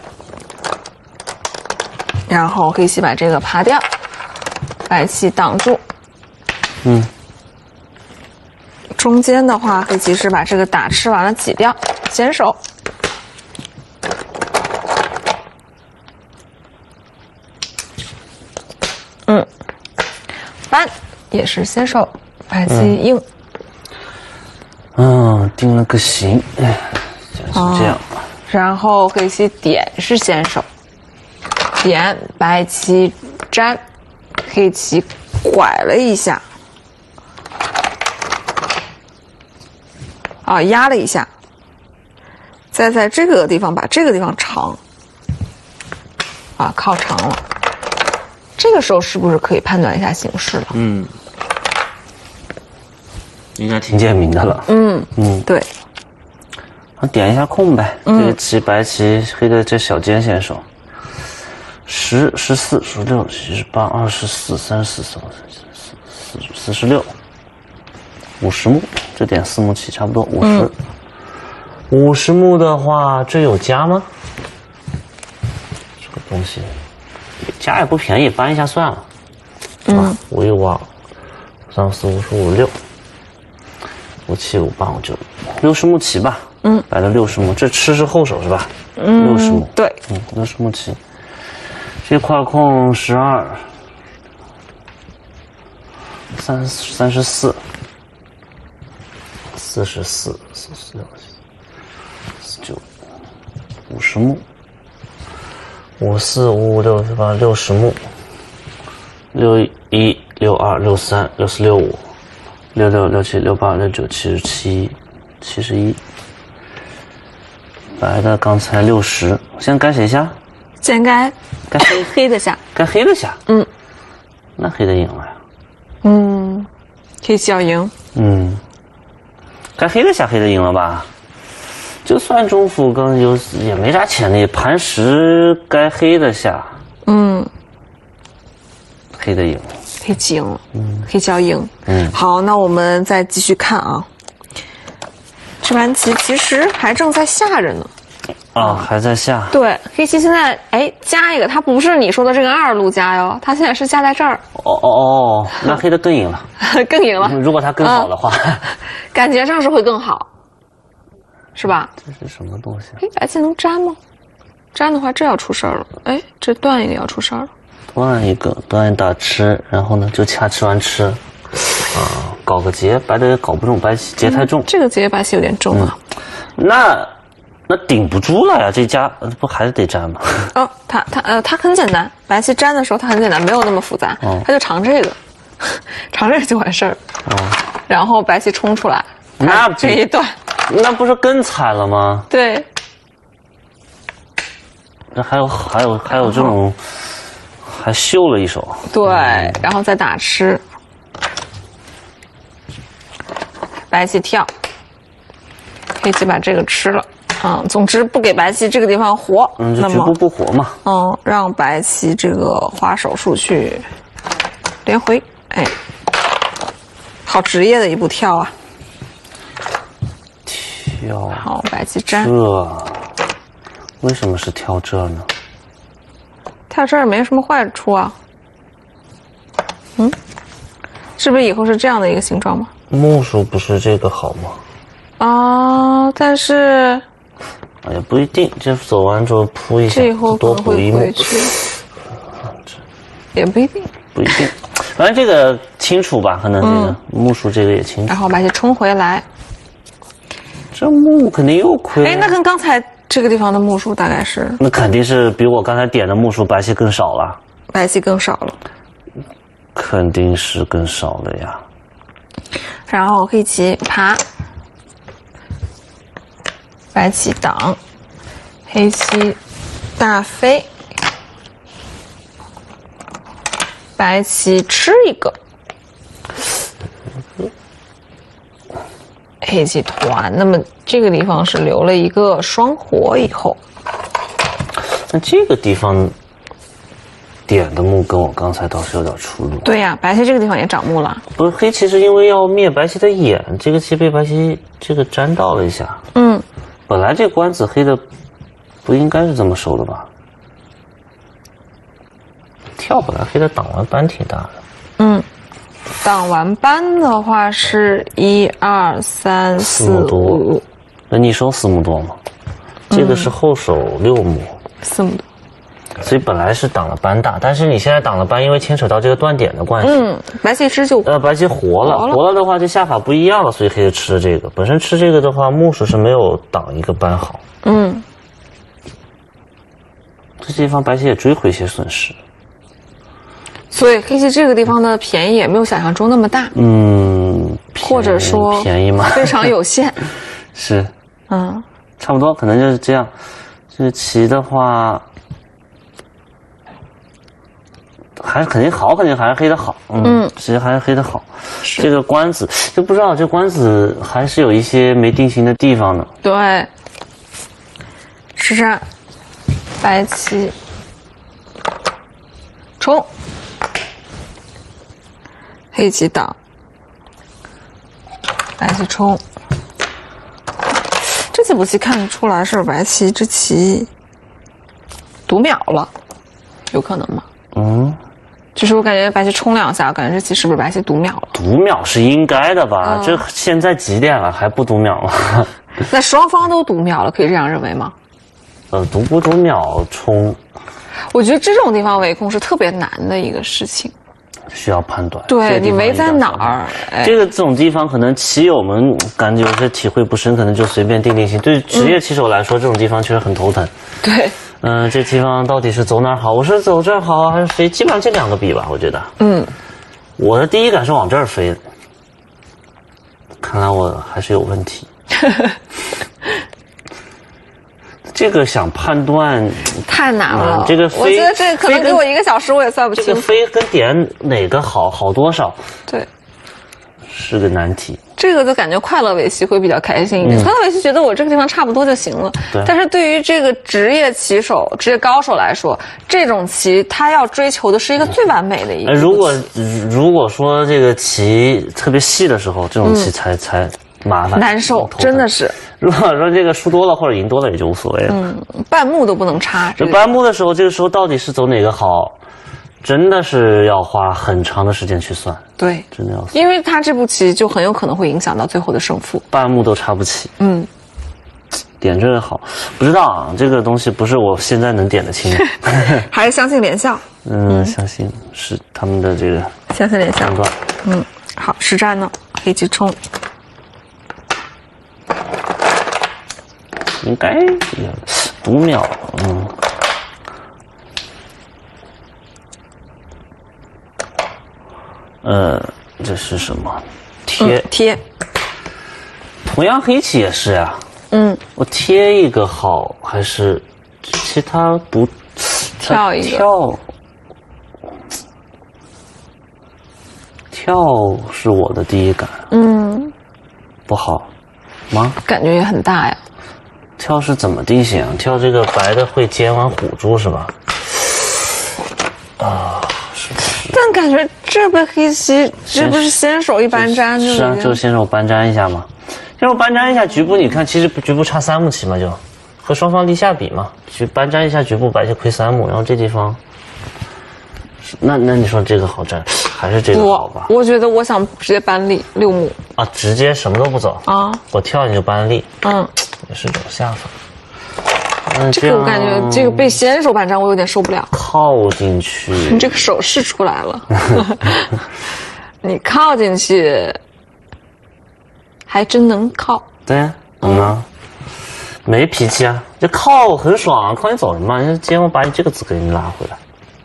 然后黑棋把这个爬掉，白棋挡住。 嗯。 中间的话，黑棋是把这个打吃完了挤掉，先手。嗯，翻也是先手，白棋应。 嗯，定了个形，哎，就是这样。 哦、然后黑棋点是先手，点白棋粘，黑棋拐了一下。啊，压了一下，再在这个地方把这个地方长，啊，靠长了。这个时候是不是可以判断一下形势了？ 嗯，应该挺简明的了。 嗯嗯，对。 啊，点一下空呗。 嗯、 这个棋白棋黑的这小尖先手，十、十四、十六、十八、二十四、三十四、四、四、四十六。五十目，这点四目棋差不多五十。五十目的话，这有加吗？这个东西加也不便宜，搬一下算了，是吧？五一五二，三四五十五六，五七五八五九，六十目棋吧。嗯，摆了六十目，这吃是后手是吧？嗯，六十目， 对， 嗯，六十目棋，这块空十二，三三十四。四十四、四十六、四九、五十目，五四、五五六十八、六十目，六一、六二、六三、六四、六五、六六、六七、六八、六九、七十七、七十一。白的刚才六十，先该谁下？ 先该该黑黑的下， 该黑的下。 嗯， 那黑的赢了呀。 嗯，黑棋要赢。 嗯。该黑的下，黑的赢了吧？就算中府更有也没啥潜力，盘石该黑的下， 嗯， 黑的赢， 黑棋赢了，嗯，黑棋要赢， 嗯， 好，那我们再继续看啊，这盘棋其实还正在下着呢， 啊，还在下， 对，黑棋现在哎加一个，它不是你说的这个二路加哟，它现在是加在这儿， 哦哦哦，那黑的更赢了， 更赢了， 如果它更好的话。 嗯感觉上是会更好，是吧？ 这是什么东西？ 哎，白棋能粘吗？粘的话，这要出事儿了。哎，这断一个要出事儿了。 断一个，断一打吃，然后呢就掐吃完吃，啊，搞个劫，白的也搞不中，白棋劫太重。 嗯、这个劫白棋有点重啊。 嗯、那那顶不住了呀，这家不还是得粘吗？ 哦，它它呃它很简单，白棋粘的时候它很简单，没有那么复杂，哦、它就长这个，长这个就完事儿。哦。然后白棋冲出来， 那这一段， 那不是更惨了吗？ 对。 那还有还有还有这种，还秀了一手。 对，嗯、然后再打吃，白棋跳，黑棋把这个吃了。嗯，总之不给白棋这个地方活。 嗯，就局部不活嘛。 嗯，让白棋这个花手术去连回，哎。好职业的一步跳啊！ 跳好，白棋粘。 这为什么是跳这呢？ 跳这儿没什么坏处啊。嗯，是不是以后是这样的一个形状吗？ 木薯不是这个好吗？ 啊，但是也不一定，这走完之后铺一下， 这以后多补一目， 也不一定， 不一定。反正这个清楚吧，可能这个、嗯、木薯这个也清楚。 然后白棋冲回来， 这目肯定又亏。 哎，那跟刚才这个地方的目数大概是？ 那肯定是比我刚才点的目数白棋更少了。 白棋更少了。 肯定是更少了呀。 然后黑棋爬，白棋挡，黑棋大飞，白棋吃一个，黑棋团。那么这个地方是留了一个双活以后， 那这个地方点的目跟我刚才倒是有点出入。 对呀、啊，白棋这个地方也长目了。 不是，黑棋是因为要灭白棋的眼，这个棋被白棋这个粘到了一下。 嗯， 本来这官子黑的不应该是这么收的吧？跳本来黑的挡完斑挺大的。 嗯，挡完斑的话是一二三四五。 那你收四目多吗？这个是后手六目。 四目多。 所以本来是挡了斑大，但是你现在挡了斑，因为牵扯到这个断点的关系。 嗯，白棋吃就呃，白棋活了， 活了活了的话，这下法不一样了，所以黑的吃这个。本身吃这个的话，目数是没有挡一个斑好。 嗯， 这地方白棋也追回一些损失。 所以黑棋这个地方的便宜也没有想象中那么大。 嗯， 或者说便宜吗？ 非常有限。 是， 嗯， 差不多，可能就是这样。这个棋的话。还是肯定好，肯定还是黑的好。嗯，嗯其实还是黑的好。这个官子就不知道，这官子还是有一些没定型的地方的。 对，实战，白棋冲，黑棋挡，白棋冲。这几步棋看得出来是白棋这棋读秒了，有可能吗？ 嗯。 就是我感觉白棋冲两下，感觉这棋是不是白棋读秒了？ 读秒是应该的吧？嗯、这现在几点了还不读秒吗？ 那双方都读秒了，可以这样认为吗？ 呃，读不读秒冲， 我觉得这种地方围攻是特别难的一个事情， 需要判断。 对你围在哪儿？哎、 这个这种地方可能棋友们感觉有些体会不深，可能就随便定定型。对职业棋手来说，嗯、这种地方确实很头疼。 对。 嗯、呃，这地方到底是走哪儿好？我是走这儿好还是飞？基本上这两个比吧，我觉得。嗯，我的第一感是往这儿飞的，看来我还是有问题。这个想判断太难了。 嗯、这个飞， 我觉得这可能给我一个小时我也算不清。 这个飞跟点哪个好好多少？ 对， 是个难题。 这个就感觉快乐围棋会比较开心一点。嗯、快乐围棋觉得我这个地方差不多就行了。对。但是对于这个职业棋手、职业高手来说，这种棋他要追求的是一个最完美的一个。 如果如果说这个棋特别细的时候，这种棋才、嗯、才麻烦难受，真的是。 如果说这个输多了或者赢多了也就无所谓了。 嗯，半目都不能差。 这半目的时候，这个时候到底是走哪个好？真的是要花很长的时间去算， 对， 真的要算， 因为他这步棋就很有可能会影响到最后的胜负， 半目都插不起。 嗯， 点这个好，不知道啊，这个东西不是我现在能点得清的， 还是相信连笑。 嗯，相信是他们的这个相信连笑判断。 嗯，好，实战呢，黑棋冲， 应该读秒，嗯。呃，这是什么？贴、 嗯、贴。 同样黑棋也是呀。 嗯。 我贴一个好还是其他不？ 跳一个。 跳。跳是我的第一感。嗯。不好吗？ 感觉也很大呀。 跳是怎么定型？跳这个白的会尖完虎住是吧？啊。 但感觉这被黑棋，这不是先手一搬粘就？ 是啊，就先手搬粘一下嘛。先手搬粘一下局部，你看其实局部差三目棋嘛，就和双方立下比嘛，去搬粘一下局部，白棋亏三目，然后这地方，那那你说这个好粘还是这个好吧？ 我我觉得我想直接搬立六目啊，直接什么都不走啊，我跳你就搬立，嗯，也是种下法。 嗯，这个我感觉这个被先手搬粘我有点受不了。 靠进去， 你这个手势出来了，你靠进去，还真能靠。 对呀、啊， 嗯啊，没脾气啊，这靠很爽啊，靠你走人嘛。今天我把你这个子给你拉回来，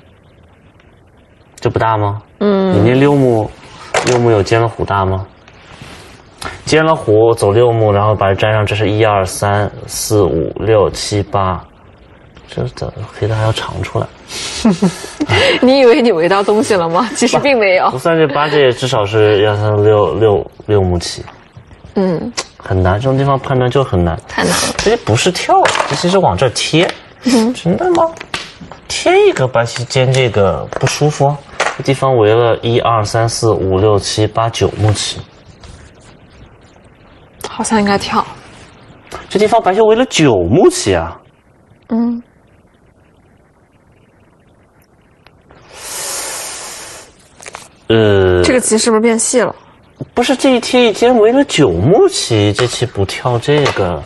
这不大吗？嗯，你那六目，六目有尖了虎大吗？尖了虎走六目，然后把它粘上，这是一二三四五六七八，这的黑的还要长出来。 你以为你围到东西了吗？其实并没有。 不算这八，这也至少是要三六六六目棋。嗯，很难，这种地方判断就很难， 太难了。 这些不是跳，这些是往这儿贴。嗯，真的吗？贴一个白棋尖这个不舒服啊。这地方围了一二三四五六七八九目棋。 好像应该跳。 这地方白棋围了九目棋啊。嗯。呃， 这个棋是不是变细了？ 不是，这一贴一尖围了九目棋，这棋不跳这个，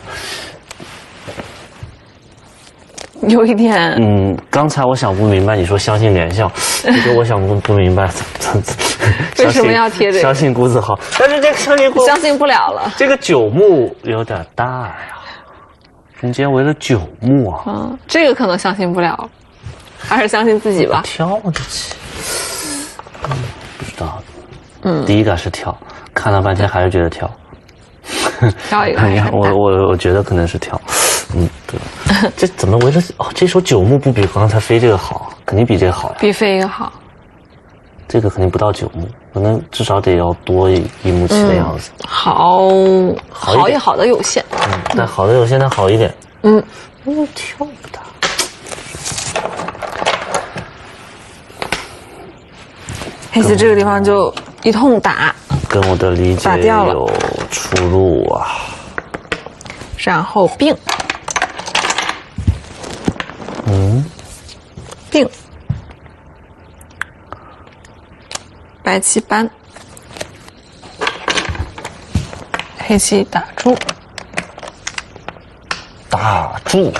有一点。 嗯，刚才我想不明白，你说相信连笑，这个我想不不明白， 为什么要贴这个？ 相信姑子好，但是这个相信姑相信不了了。 这个九目有点大呀，中间围了九目啊。 嗯，这个可能相信不了，还是相信自己吧。 跳这棋。嗯，不知道，嗯，第一个是跳，看了半天还是觉得跳， 跳一个， 我我我觉得可能是跳，嗯，对，这怎么围了？哦，这手九目不比刚才飞这个好，肯定比这个好呀， 比飞一个好， 这个肯定不到九目，可能至少得要多一一目棋的样子， 嗯、好，好也好的有限， 嗯，但好的有限，但好一点，嗯，嗯，跳不大。 黑棋这个地方就一通打， 跟我的理解有出入啊。 然后并， 嗯， 并，白棋搬，黑棋打住， 打住，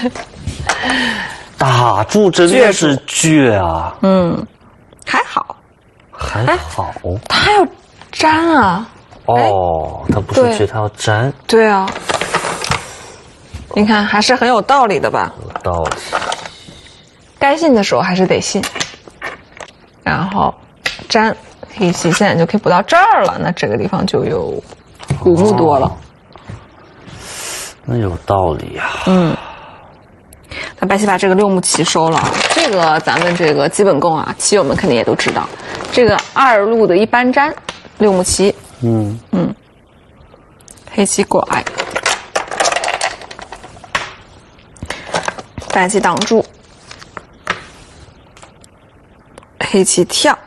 打住，真的是倔啊。 嗯，还好。 还好， 他还要粘啊！ 哦，他不是去，他要粘。 对啊，你看还是很有道理的吧？ 有道理。 该信的时候还是得信。然后粘黑棋现在就可以补到这儿了，那这个地方就有五目多了。哦、 那有道理呀、啊。 嗯。那白棋把这个六目棋收了，这个咱们这个基本功啊，棋友们肯定也都知道。这个二路的一般粘，六目棋，嗯嗯，黑棋拐，白棋挡住，黑棋跳，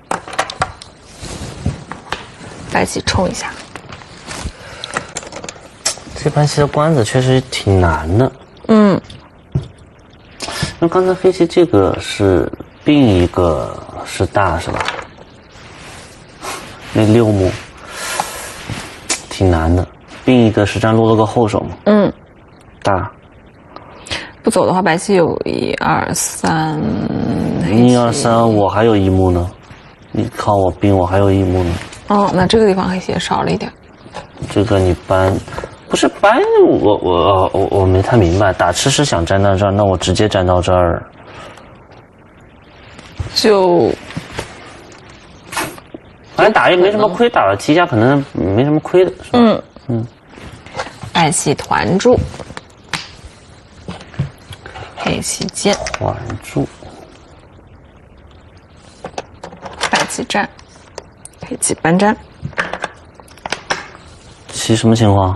白棋冲一下。 这盘棋的关子确实挺难的。嗯。那刚才黑棋这个是并一个是大是吧？那六目挺难的，并一个实战落了个后手嘛。嗯，大。 不走的话，白棋有一二三， 一二三，我还有一目呢。你靠我并，我还有一目呢。 哦，那这个地方黑棋也少了一点。 这个你搬。不是搬，我我我我没太明白，打吃是想粘到这儿，那我直接粘到这儿， 就， 反正打也没什么亏，打了提一下可能没什么亏的，是吧？嗯嗯。 白棋团住，黑棋尖， 团住， 白棋粘，黑棋搬粘， 棋什么情况？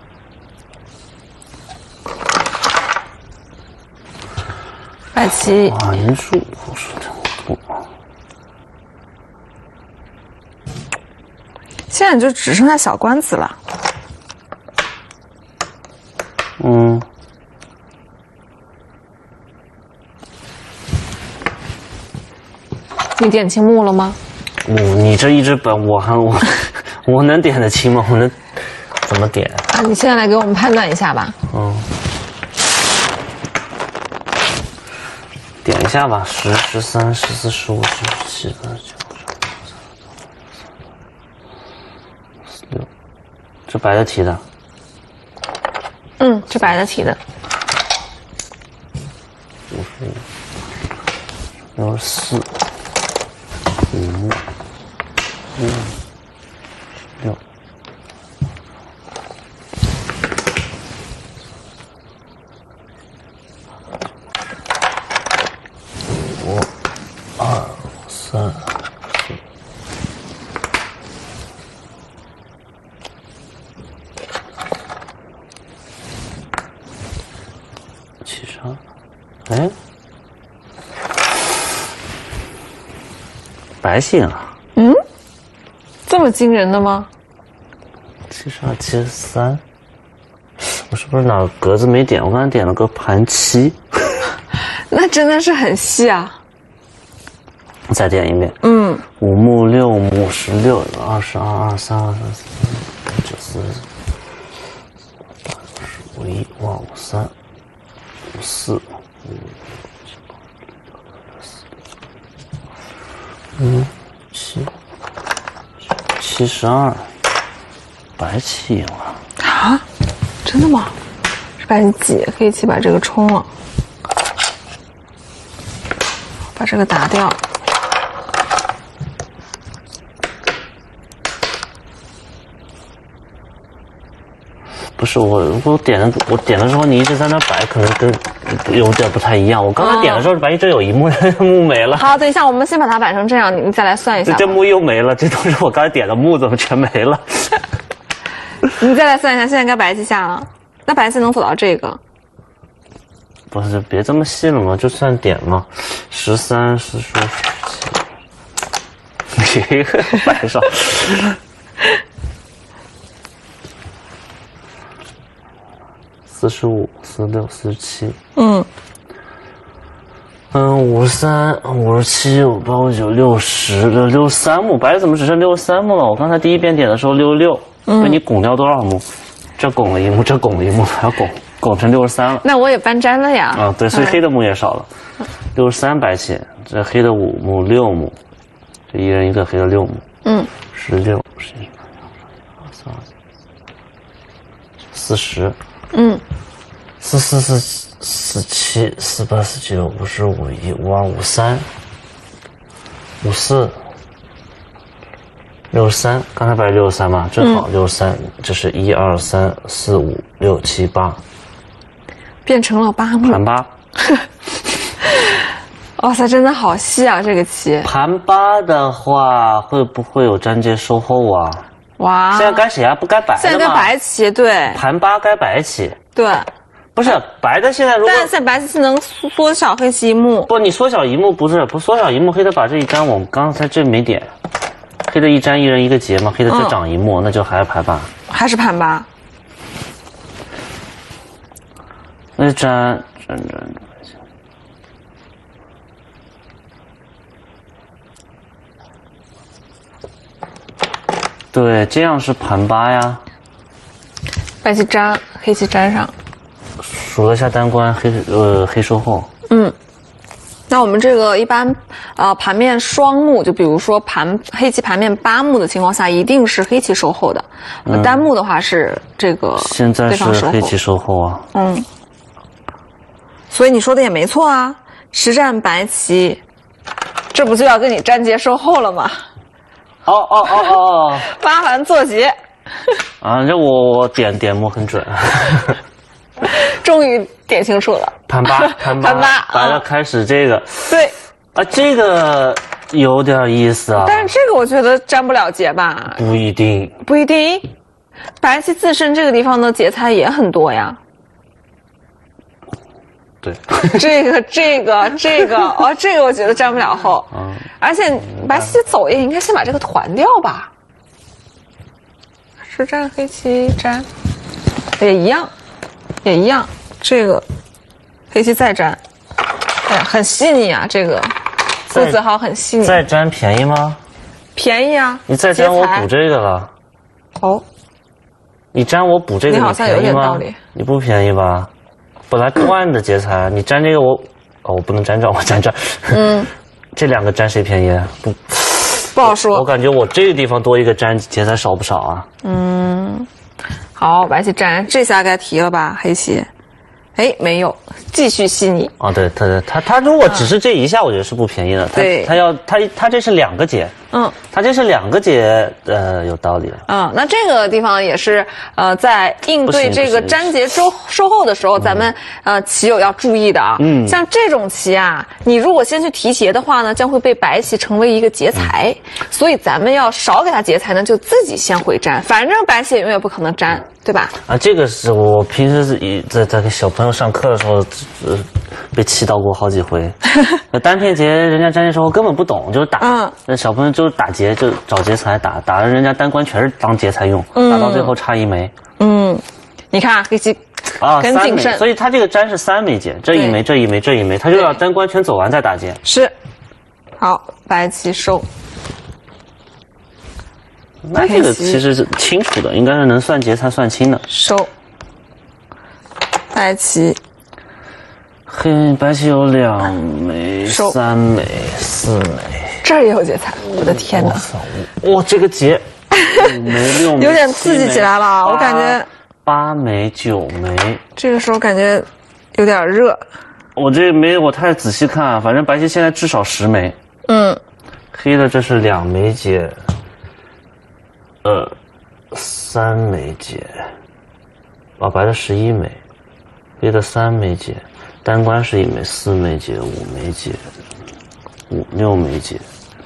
白棋团住，我说这么多。 现在就只剩下小官子了。 嗯。 你点清目了吗？ 我你这一只本，我还我我能点得清吗？我能怎么点啊？你现在来给我们判断一下吧。嗯。 点一下吧，十、十三、十四、十五、十六、十七、二十九、二十六，这白的提的。 嗯，这白的提的。 五十五，六十四，五，六，六。五，二，三，四。七十二，哎，白姓啊？ 嗯，这么惊人的吗？ 七十二，七十三，我是不是哪儿格子没点？我刚才点了个盘七， 那真的是很细啊。 再点一遍。 嗯， 五目六目十六，二十二，二三，二十四，九四，八十五一，万五三。五四，五五七，七十二，白棋赢了啊？真的吗？是白棋几？黑棋把这个冲了，把这个打掉。 不是我，我点的我点的时候你一直在那摆，可能跟有点不太一样。我刚才点的时候，白一直有一幕幕没了。 好，等一下，我们先把它摆成这样，你你再来算一下。 这幕又没了，这都是我刚才点的幕，怎么全没了？ 你再来算一下，现在该白棋下了，那白棋能走到这个？ 不是，别这么细了嘛，就算点嘛，十三、十四、十七，一个摆上。四十五、四十六、四十七， 嗯， 嗯，五十三、五十七、五八、五九、六十，六六十三目，白怎么只剩六十三目了？我刚才第一遍点的时候六十六，被你拱掉多少目？这拱了一目，这拱了一目，还要拱拱成六十三了。 那我也搬粘了呀。 啊，对，所以黑的目也少了，六十三白棋，这黑的五目、六目，这一人一个黑的六目， 嗯， 十六、十一、二十二、四十。 嗯， 四四四四七四八四九五十五一五二五三五四六十三，刚才摆六十三嘛，正好六十三，这是一二三四五六七八， 变成了八目。 盘八。 哇塞，真的好细啊，这个棋。 盘八的话，会不会有粘接收后啊？ 哇！ 现在该谁啊？不该白的吗？ 现在该白棋，对。 盘八该白棋。 对。 不是白的，现在如果但现在白棋能缩小黑棋一目。 不，你缩小一目不是不缩小一目，黑的把这一粘，我们刚才这没点，黑的一粘一人一个结嘛，黑的再长一目，嗯、那就还是盘八， 还是盘八。 那就粘粘粘。对，这样是盘八呀。 白棋粘，黑棋粘上。 数了下单关，黑呃黑收后。 嗯，那我们这个一般呃盘面双目，就比如说盘黑棋盘面八目的情况下，一定是黑棋收后的。嗯、单目的话是这个现在是黑棋收后啊。 嗯，所以你说的也没错啊，实战白棋，这不就要跟你粘结收后了吗？ 哦哦哦哦哦！ 八环做结。 啊，这我我点点目很准。 终于点清楚了。 盘八，盘八， 盘八， 白的开始这个。 对。 啊，这个有点意思啊。 但是这个我觉得粘不了结吧？ 不一定。 不一定。白棋自身这个地方的劫材也很多呀。 对。 这个，这个，这个，哦，这个我觉得粘不了后。嗯。而且白棋走也应该先把这个团掉吧。实战黑棋粘，也一样，也一样。这个黑棋再粘，哎呀，很细腻啊！这个傅子豪很细腻。 再粘便宜吗？ 便宜啊！ 你再粘我补这个了。 哦。 你粘我补这个， 你好像有点道理。 你不便宜吧？本来万的劫财，你粘这个我，哦，我不能粘这，我粘这。嗯。这两个粘谁便宜？不。不好说。 我感觉我这个地方多一个粘劫财少不少啊？ 嗯。 好，白棋粘，这下该提了吧？黑棋，哎，没有，继续细腻。 啊，对，他他他他如果只是这一下，我觉得是不便宜的。 对， 他要他他这是两个劫，嗯，他这是两个劫，呃，有道理。 嗯，那这个地方也是呃，在应对这个粘劫收收后的时候，咱们呃棋友要注意的啊。嗯，像这种棋啊，你如果先去提劫的话呢，将会被白棋成为一个劫财，所以咱们要少给他劫财呢，就自己先回粘，反正白棋也永远不可能粘，对吧？ 啊，这个是我平时是在在给小朋友上课的时候，呃，被气到过好几回。单片劫人家粘的时候根本不懂，就是打，嗯，那小朋友就是打劫，就找劫财打，打了人家单官全是当劫财用，嗯、打到最后差一枚。 嗯，你看黑棋啊，很谨慎， 所以他这个粘是三枚劫，这一枚，这一枚，这一枚，他就要单官全走完再打劫。 是，好，白棋收。 那这个其实是清楚的，应该是能算劫才算清的。 收，白棋， 黑白棋有两枚、三枚、四枚， 这儿也有劫财，我的天哪！ 哇，这个劫五枚、六枚， 有点刺激起来了，我感觉八枚、九枚， 这个时候感觉有点热。 我这没我太仔细看啊，反正白棋现在至少十枚。 嗯， 黑的这是两枚劫。呃，三枚劫，啊，白的十一枚，黑的三枚劫，单官是一枚，四枚劫，五枚劫，五六枚劫，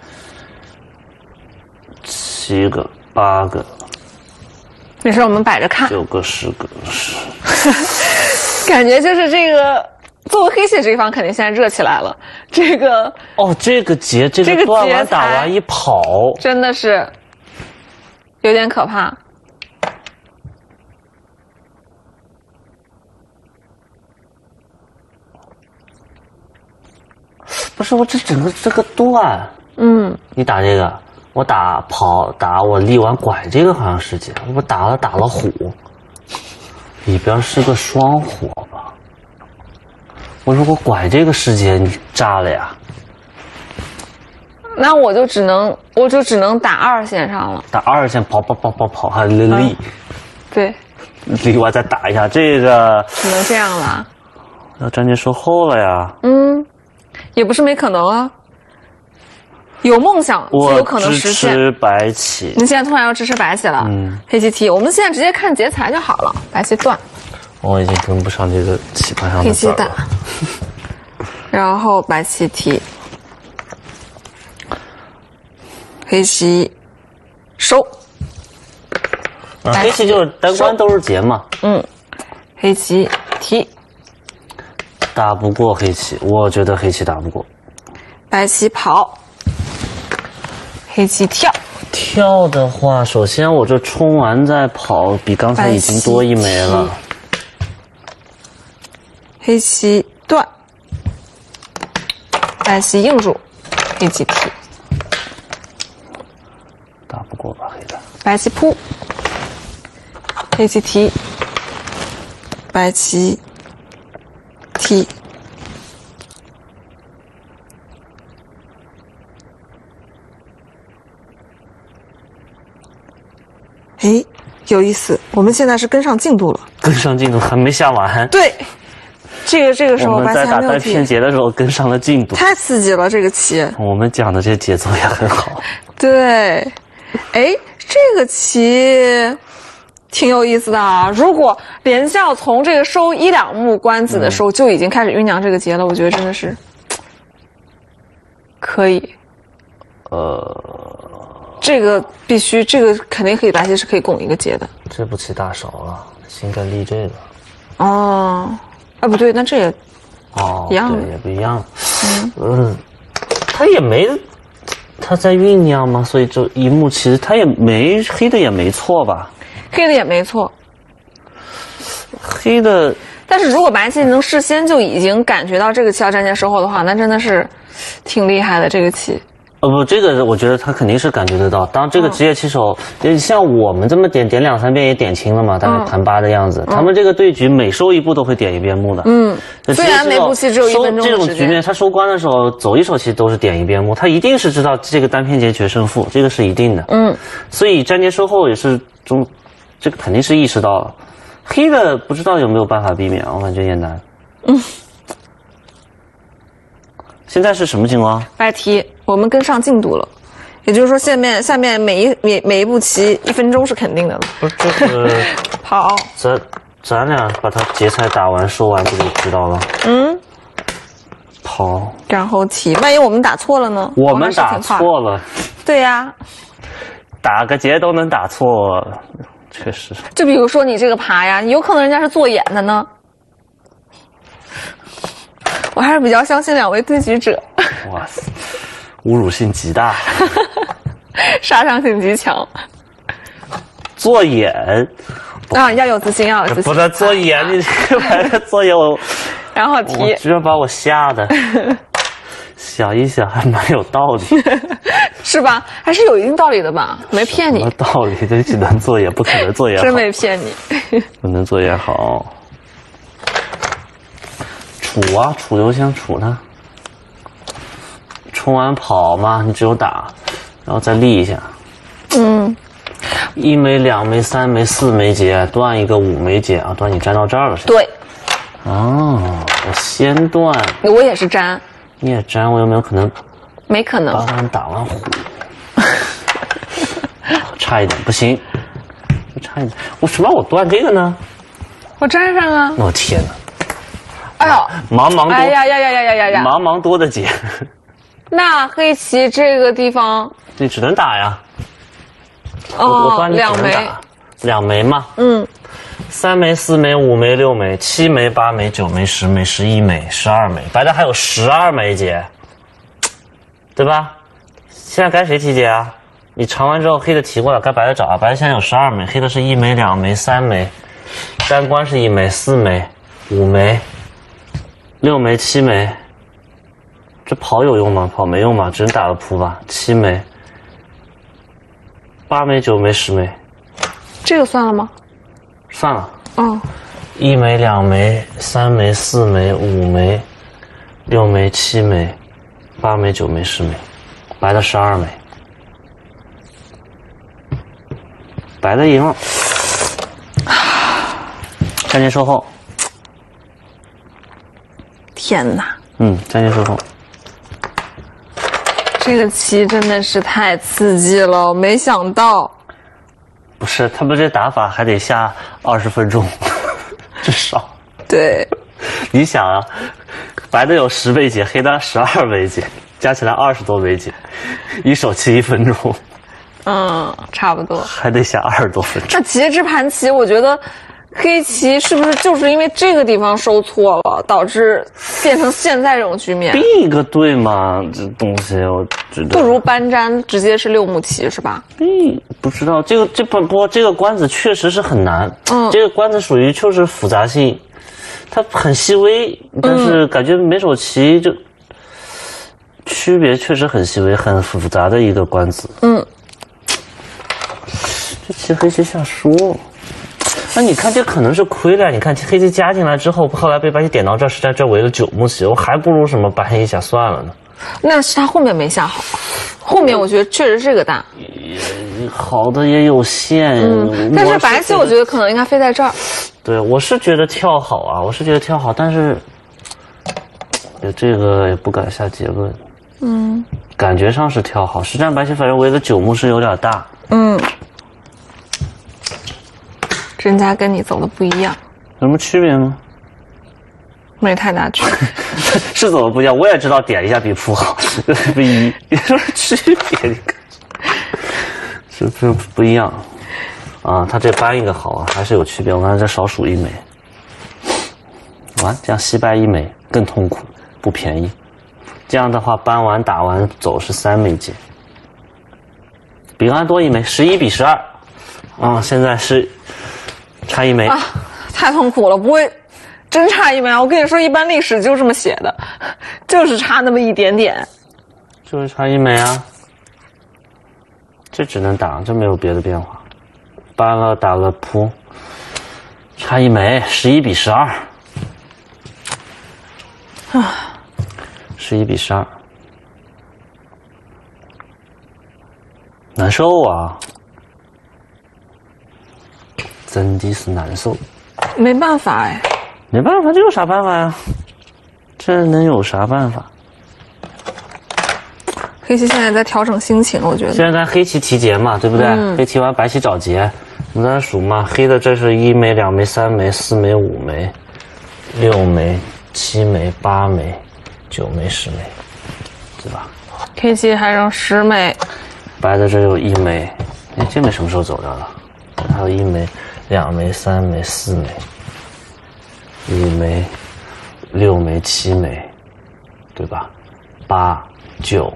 七个，八个， 没事，我们摆着看。 九个，十个，十， 感觉就是这个。作为黑棋这一方，肯定现在热起来了。这个哦，这个劫，这个断完打完一跑， 真的是。有点可怕， 不是我这整个这个断，嗯，你打这个，我打跑打我立完拐这个好像是劫，我打了打了虎，里边是个双火吧？我如果拐这个是劫，你炸了呀？ 那我就只能，我就只能打二线上了。 打二线跑跑跑跑跑，还立立、嗯， 对， 立完再打一下，这个只能这样了。 要粘劫收后了呀？ 嗯，也不是没可能啊。有梦想就有可能实现。 我支持白棋。 你现在突然要支持白棋了？嗯。黑棋提，我们现在直接看劫财就好了。白棋断。 我已经跟不上这个棋盘上的黑棋打，然后白棋提。黑棋收， 啊，黑棋就是单官都是劫嘛。 嗯，黑棋提， 打不过黑棋，我觉得黑棋打不过。 白棋跑，黑棋跳。 跳的话，首先我这冲完再跑，比刚才已经多一枚了。 黑棋断，白棋硬住，黑棋提。 打不过吧，黑的。 白棋扑，黑棋提，白棋提，哎，有意思，我们现在是跟上进度了。 跟上进度还没下完。 对，这个这个时候我们在打单片劫的时候跟上了进度， 太刺激了这个棋。 我们讲的这节奏也很好。 对。哎，这个棋挺有意思的啊！如果连笑从这个收一两目官子的时候就已经开始酝酿这个劫了，我觉得真的是可以。呃，这个必须，这个肯定可以，白棋是可以拱一个劫的。 这步棋大少了，应该立这个。 哦，啊不对，那这也哦一样， 对，也不一样。嗯，呃，他也没。他在酝酿吗？所以这一幕其实他也没黑的也没错吧？ 黑的也没错， 黑的。 但是如果白棋能事先就已经感觉到这个棋要粘劫收后的话，那真的是挺厉害的这个棋。 呃不，这个我觉得他肯定是感觉得到。当这个职业棋手，嗯、像我们这么点点两三遍也点清了嘛，大概盘八的样子。嗯、他们这个对局每收一步都会点一遍目的。嗯， 虽然每步棋只有一分钟的时间。 这种局面，他收官的时候走一手棋都是点一遍目，他一定是知道这个单片劫决胜负，这个是一定的。嗯，所以粘劫收后也是中。 这个肯定是意识到了。黑的不知道有没有办法避免，我感觉也难。嗯。现在是什么情况？ 白提，我们跟上进度了。也就是说，下面下面每一每每一步棋一分钟是肯定的了。 不是这个好， 咱咱俩把它劫财打完收完不就知道了？ 嗯。 好。 然后提，万一我们打错了呢？ 我们打错了。 对呀。 打个劫都能打错，确实。 就比如说你这个爬呀，有可能人家是做眼的呢。我还是比较相信两位对局者。 哇塞，侮辱性极大， 杀伤性极强。 做眼啊，要有自信，要有自信。 不能做眼，你这个牌子做眼我。 然后提， 居然把我吓的。想一想，还蛮有道理， 是吧？还是有一定道理的吧？没骗你。 什么道理？这只能做眼，不可能做眼好。 真没骗你。 不能做眼好。杵啊，杵刘香杵呢。冲完跑嘛，你只有打，然后再立一下。 嗯。 一枚、两枚、三枚、四枚劫，断一个五枚劫啊！断你粘到这儿了是吧？ 对。 哦，我先断。 我也是粘。 你也粘，我有没有可能？ 没可能。 把完打完虎。差一点，不行。差一点，我什么？我断这个呢？ 我粘上啊！ 我、哦、天哪！ 哎呦， 茫茫多！ 哎呀呀呀呀呀呀呀！ 茫茫多的劫。 那黑棋这个地方， 你只能打呀。 哦，我两枚， 两枚嘛。 嗯。 三枚、四枚、五枚、六枚、七枚、八枚、九枚、十枚、十一枚、十二枚，白的还有十二枚劫，对吧？现在该谁提劫啊？你长完之后，黑的提过来，该白的找啊。白的现在有十二枚，黑的是一枚、两枚、三枚，单官是一枚、四枚、五枚、六枚、七枚。这跑有用吗？跑没用吧，只能打个扑吧。七枚、八枚、九枚、十枚， 这个算了吗？ 算了。 哦。 一枚、两枚、三枚、四枚、五枚、六枚、七枚、八枚、九枚、十枚，白的十二枚，白的赢了。战前收后。 天哪！ 嗯，战前收后。 这个棋真的是太刺激了，没想到。 不是，他们这打法还得下二十分钟，至少。 对。 你想啊，白的有十枚劫，黑的十二枚劫，加起来二十多枚劫，一手棋一分钟。 嗯，差不多。 还得下二十多分钟。 那劫这盘棋，我觉得黑棋是不是就是因为这个地方收错了，导致变成现在这种局面？ 避个对嘛，这东西我觉得不如搬粘直接是六目棋是吧？ 避不知道这个这不不这个关子确实是很难。嗯，这个关子属于就是复杂性，它很细微，但是感觉每手棋就、嗯、区别确实很细微，很复杂的一个关子。嗯，这棋黑棋下输。那你看，这可能是亏了。你看黑棋加进来之后，后来被白棋点到这儿，是在这围了九目棋，我还不如什么白黑一下算了呢。 那是他后面没下好，后面我觉得确实是个大， 也好的也有限。 嗯，但是白棋我觉得可能应该飞在这儿。对， 我是觉得跳好啊，我是觉得跳好，但是也这个也不敢下结论。嗯，感觉上是跳好，实战白棋反正围了九目是有点大。嗯。 人家跟你走的不一样， 有什么区别吗？ 没太大区别。 是走的不一样，我也知道点一下比扑好，不一，有什么区别？你看，是不是不一样啊？他这搬一个好啊，还是有区别。我刚才这少数一枚，完这样惜败一枚更痛苦，不便宜。这样的话，搬完打完走是三枚劫，比刚才多一枚，十一比十二。啊，现在是。差一枚啊，太痛苦了！不会真差一枚啊！我跟你说，一般历史就这么写的，就是差那么一点点， 就是差一枚啊。这只能打，这没有别的变化。搬了打了扑，差一枚，十一比十二。啊，十一比十二，难受啊。 真的是难受。 没办法哎， 没办法，这有啥办法呀？这能有啥办法？ 黑棋现在在调整心情，我觉得。 现在咱黑棋提劫嘛，对不对？嗯、黑棋完白棋找劫，我们在数嘛。黑的这是一枚、两枚、三枚、四枚、五枚、六枚、七枚、八枚、九枚、十枚，对吧？ 黑棋还剩十枚。 白的这有一枚，哎，这枚什么时候走掉了？还有一枚、两枚、三枚、四枚、五枚、六枚、七枚，对吧？八、九。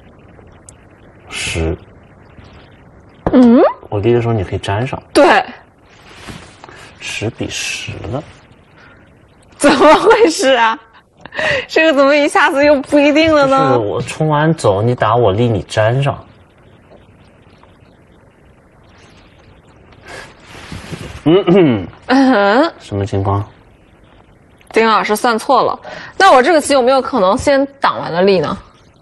十，嗯，我立的时候你可以粘上。 对， 十比十了， 怎么回事啊？这个怎么一下子又不一定了呢？ 是我冲完走，你打我立，你粘上。嗯嗯嗯，什么情况？ 丁老师算错了。那我这个棋有没有可能先挡完了立呢？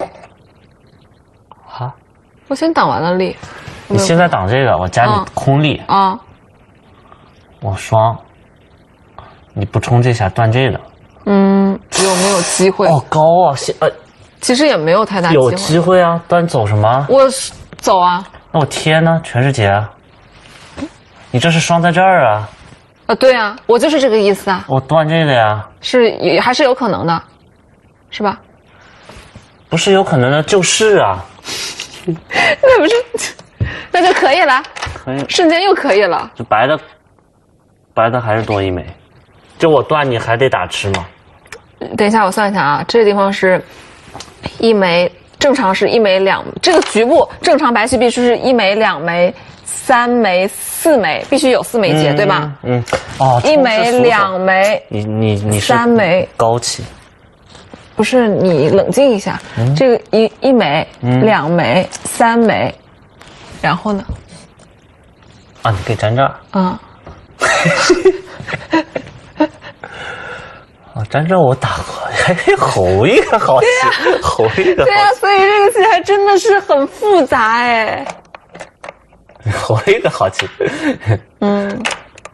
哈？ 我先挡完了立， 你现在挡这个，我加你空立啊，啊我双，你不冲这下断这个， 嗯，有没有机会？ 哦，高啊，呃， 其实也没有太大机会， 有机会啊，但走什么？ 我走啊， 那我贴呢？全是劫啊，你这是双在这儿啊， 啊，对啊，我就是这个意思啊， 我断这个呀， 是也还是有可能的，是吧？ 不是有可能的，就是啊。 那不是，那就可以了， 可以， 瞬间又可以了。 这白的，白的还是多一枚，就我断你还得打吃吗？ 等一下，我算一下啊，这个地方是一枚，正常是一枚两，这个局部正常白棋必须是一枚、两枚、三枚、四枚，必须有四枚劫， 嗯、 对吧？ 嗯，哦， 一枚、两枚， 你你你是三枚高棋。 不是，你冷静一下，嗯、这个一一枚、嗯、两枚、三枚，然后呢？ 啊，你可以粘这儿。 嗯。 啊，粘这我打过，还吼一个好棋，吼一个。 对啊，所以这个棋还真的是很复杂哎。 吼一个好棋。 嗯。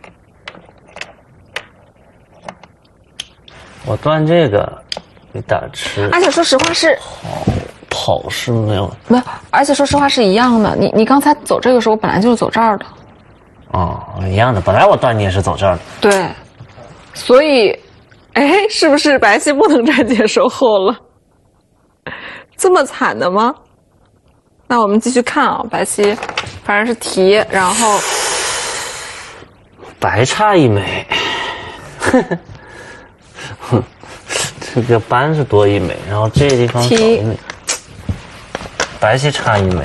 我断这个。你打吃， 而且说实话是跑跑是没有没有，而且说实话是一样的。你你刚才走这个时候，本来就是走这儿的。 哦，一样的。本来我断你也是走这儿的。 对，所以，哎，是不是白棋不能占劫守候了？这么惨的吗？那我们继续看啊，白棋反正是提，然后白差一枚。哼。这个扳是多一枚，然后这个地方少一枚，白棋差一枚，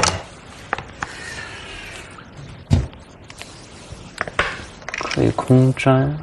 可以空粘。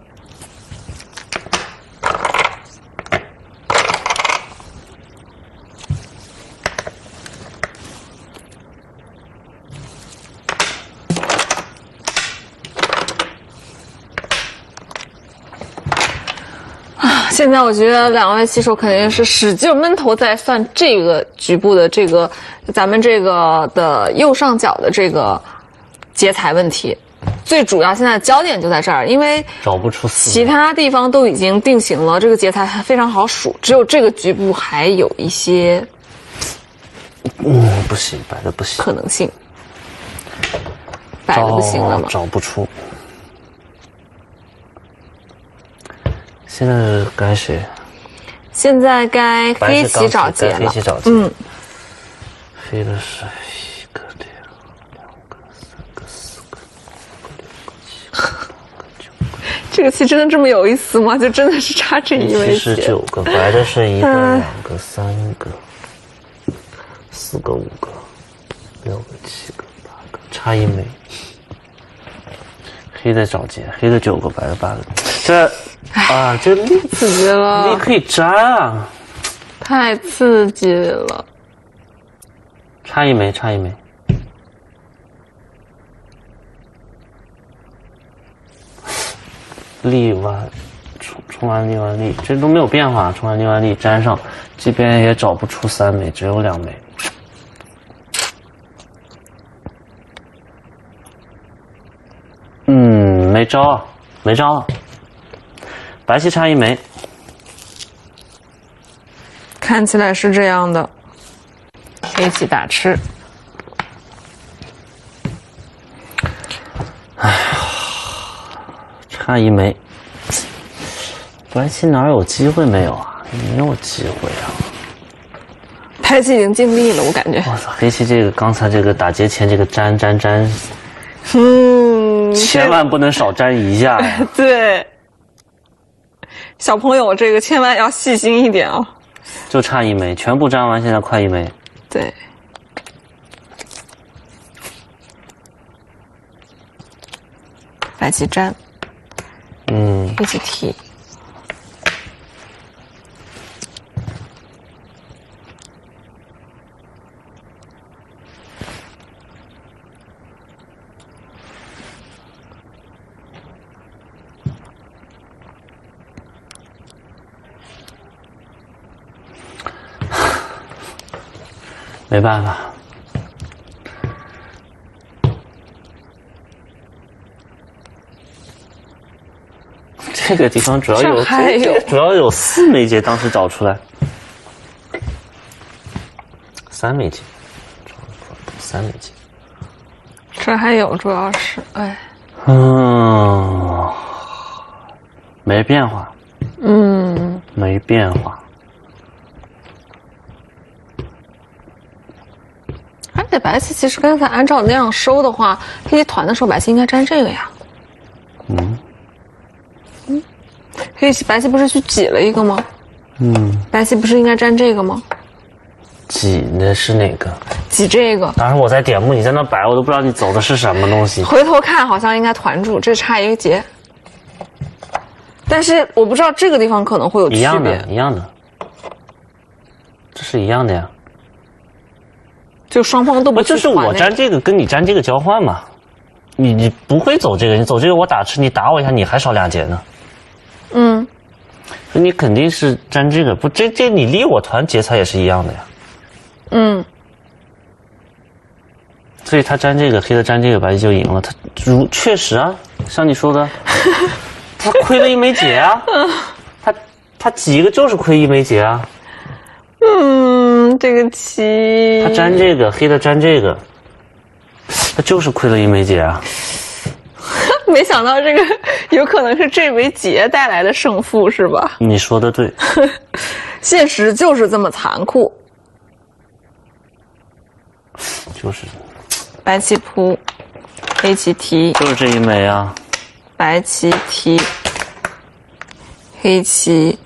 现在我觉得两位棋手肯定是使劲闷头在算这个局部的这个咱们这个的右上角的这个劫财问题，最主要现在焦点就在这儿，因为找不出其他地方都已经定型了，这个劫财非常好数，只有这个局部还有一些嗯不行，白的不行， 可能性，白的不行了吗？ 找不出。现在是该谁？ 现在该黑棋找劫了。 黑棋找劫。 嗯， 黑的是一个、两个、三个、四个、五个、六个、七个、八个、九个。 这个棋真的这么有意思吗？就真的是差这一枚棋。是九个，白的是一个、嗯、两个、三个、四个、五个、六个、七个、八个，差一枚。黑的找劫，黑的九个，白的八个。这。啊，这力刺激了！ 力可以粘啊， 太刺激了！ 差一枚，差一枚。力完，冲冲完力完力，这都没有变化。冲完力完力粘上，这边也找不出三枚，只有两枚。嗯，没招啊，没招啊。白棋差一枚， 看起来是这样的。黑棋打吃。 哎呀，差一枚。白棋哪有机会没有啊？没有机会啊！ 白棋已经尽力了，我感觉。 我操，黑棋这个刚才这个打劫前这个粘粘粘， 嗯， 千万不能少粘一下呀！ 对，小朋友这个千万要细心一点哦。 就差一枚，全部粘完，现在快一枚。 对。白棋粘， 嗯， 黑棋提。 没办法，这个地方主要有， 还有主要有四枚劫，当时找出来，三枚劫，三枚劫， 这还有，主要是哎， 嗯，没变化， 嗯， 没变化。 而且白棋其实刚才按照那样收的话，黑棋团的时候，白棋应该粘这个呀。 嗯， 嗯，黑棋白棋不是去挤了一个吗？ 嗯， 白棋不是应该粘这个吗？ 挤的是哪个？ 挤这个。 当时我在点目，你在那摆，我都不知道你走的是什么东西。 回头看好像应该团住，这差一个劫。但是我不知道这个地方可能会有区别。 一样的，一样的，这是一样的呀。 就双方都不去就是我粘这个跟你粘这个交换嘛，你你不会走这个，你走这个我打吃，你打我一下你还少俩劫呢。 嗯， 所以你肯定是粘这个，不这这你立我团劫财也是一样的呀。 嗯， 所以他粘这个，黑的粘这个，白棋就赢了。他如确实啊，像你说的，他亏了一枚劫啊，他他挤一个就是亏一枚劫啊。 嗯，这个棋他粘这个，黑的粘这个，他就是亏了一枚劫啊。 没想到这个有可能是这枚劫带来的胜负，是吧？ 你说的对， 现实就是这么残酷。 就是白棋扑，黑棋提， 就是这一枚啊。 白棋提，黑棋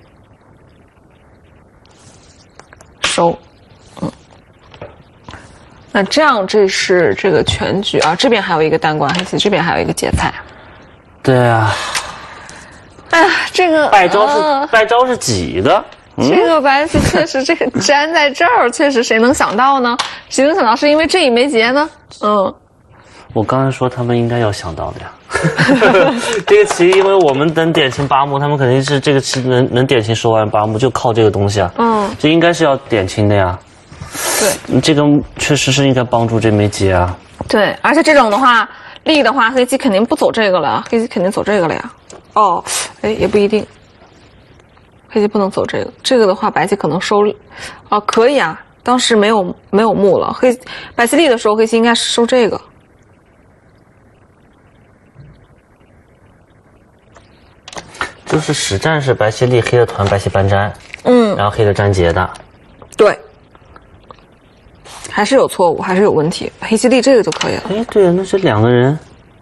收。嗯，那这样这是这个全局啊，这边还有一个单关黑棋，这边还有一个劫财。 对啊。 哎呀，这个败招是、 呃、 败招是几个？嗯、 这个白棋确实这个粘在这儿，确实谁能想到呢？谁能想到是因为这一枚劫呢？嗯， 我刚才说他们应该要想到的呀。这个棋，因为我们能点清八目，他们肯定是这个棋能能点清收完八目，就靠这个东西啊。 嗯， 这应该是要点清的呀。 对， 这个确实是应该帮助这枚劫啊。 对，而且这种的话，立的话，黑棋肯定不走这个了，黑棋肯定走这个了呀。哦，哎，也不一定。黑棋不能走这个，这个的话，白棋可能收，哦，可以啊。当时没有没有目了，黑白棋立的时候，黑棋应该是收这个。 就是实战是白棋立，黑的团，白棋搬粘， 嗯， 然后黑的粘劫的。 对，还是有错误，还是有问题。黑棋立这个就可以了。 哎，对啊，那是两个人。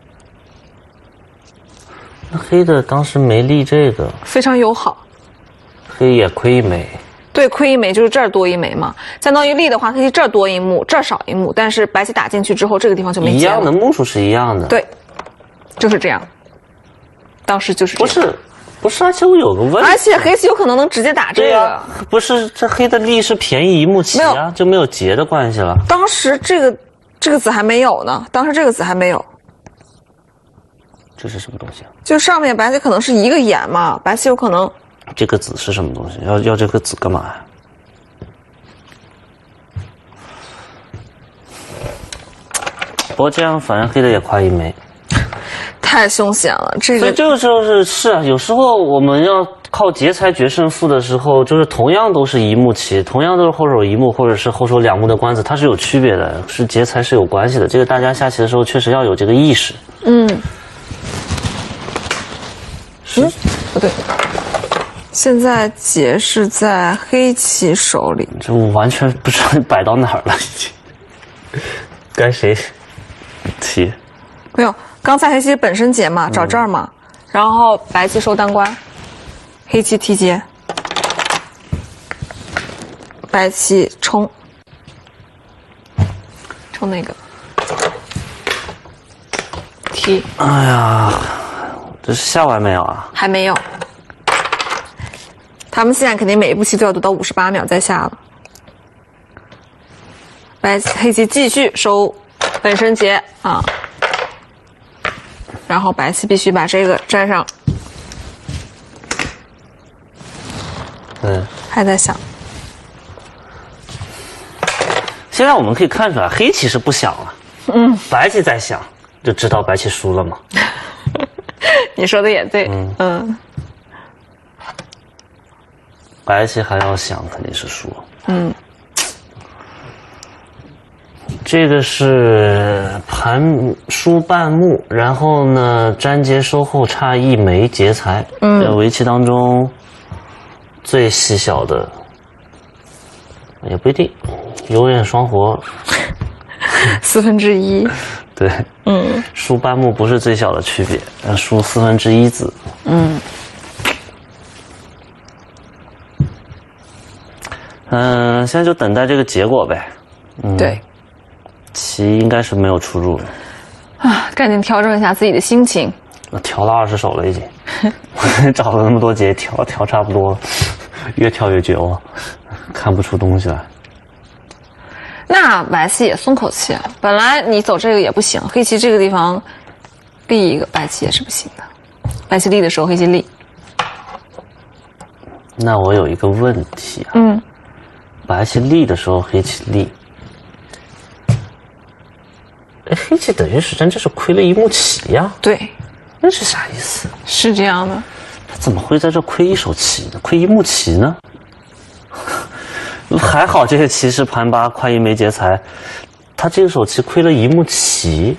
那黑的当时没立这个， 非常友好。 黑也亏一枚。 对，亏一枚就是这儿多一枚嘛。相当于立的话，黑棋这儿多一目，这儿少一目，但是白棋打进去之后，这个地方就没一劫了。 样的目数是一样的。 对，就是这样。当时就是这样。 不是，不是，而且我有个问题。 而且黑棋有可能能直接打这个。 啊、不是，这黑的立是便宜一目棋啊，就没有劫的关系了。 当时这个这个子还没有呢，当时这个子还没有。 这是什么东西啊？ 就上面白棋可能是一个眼嘛，白棋有可能。 这个子是什么东西？要要这个子干嘛呀？不过这样反正黑的也快一枚。 他太凶险了。这个， 所以这个就是是啊，有时候我们要靠劫财决胜负的时候，就是同样都是一目棋，同样都是后手一目或者是后手两目的官子，它是有区别的，是劫财是有关系的。这个大家下棋的时候确实要有这个意识。 嗯，嗯，不对，现在劫是在黑棋手里， 这我完全不知道你摆到哪儿了，已经。该谁提？ 没有，刚才黑棋本身劫嘛，找这儿嘛，嗯、然后白棋收单官，黑棋提劫，白棋冲，冲那个提。 哎呀，这是下完没有啊？ 还没有。他们现在肯定每一步棋都要读到五十八秒再下了。白黑棋继续收本身劫啊，然后白棋必须把这个粘上。 嗯， 还在想。 现在我们可以看出来，黑棋是不想了，嗯，白棋在想，就知道白棋输了嘛。 你说的也对，嗯嗯。 白棋还要想，肯定是输。 嗯。 这个是盘输半目，然后呢，粘劫收后差一枚劫财。嗯，在围棋当中最细小的，也不一定，有眼双活， 四分之一。 对，嗯，输半目不是最小的区别，要输四分之一子。嗯。嗯、呃，现在就等待这个结果呗。嗯， 对。 棋应该是没有出入了啊，赶紧调整一下自己的心情。 我调了二十手了已经，找了那么多节，调调差不多了，越调越绝望，看不出东西来。 那白棋也松口气啊，本来你走这个也不行，黑棋这个地方立一个，白棋也是不行的。白棋立的时候，黑棋立。 那我有一个问题啊， 嗯， 白棋立的时候，黑棋立。哎，黑棋等于实战这是亏了一目棋呀、啊。 对， 那是啥意思？ 是这样的。 他怎么会在这亏一手棋呢？亏一目棋呢？还好这些棋是盘八快一枚劫财，他这个手棋亏了一目棋，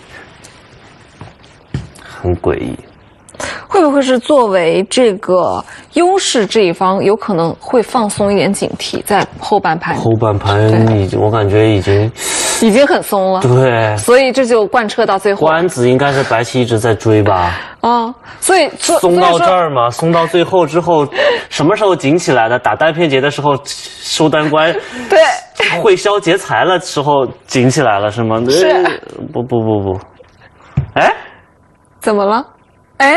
很诡异。 会不会是作为这个优势这一方，有可能会放松一点警惕，在后半盘？ 后半盘已经，我感觉已经已经很松了。 对， 所以这就贯彻到最后。 官子应该是白棋一直在追吧？ 啊，所以松到这儿嘛，松到最后之后，什么时候紧起来的？打单片劫的时候收单官， 对， 会消劫财了时候紧起来了是吗？ 是。 呃、不不不不，哎， 怎么了？哎。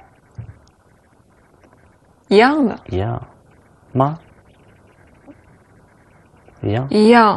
一样的， 一样吗？一样， 一样，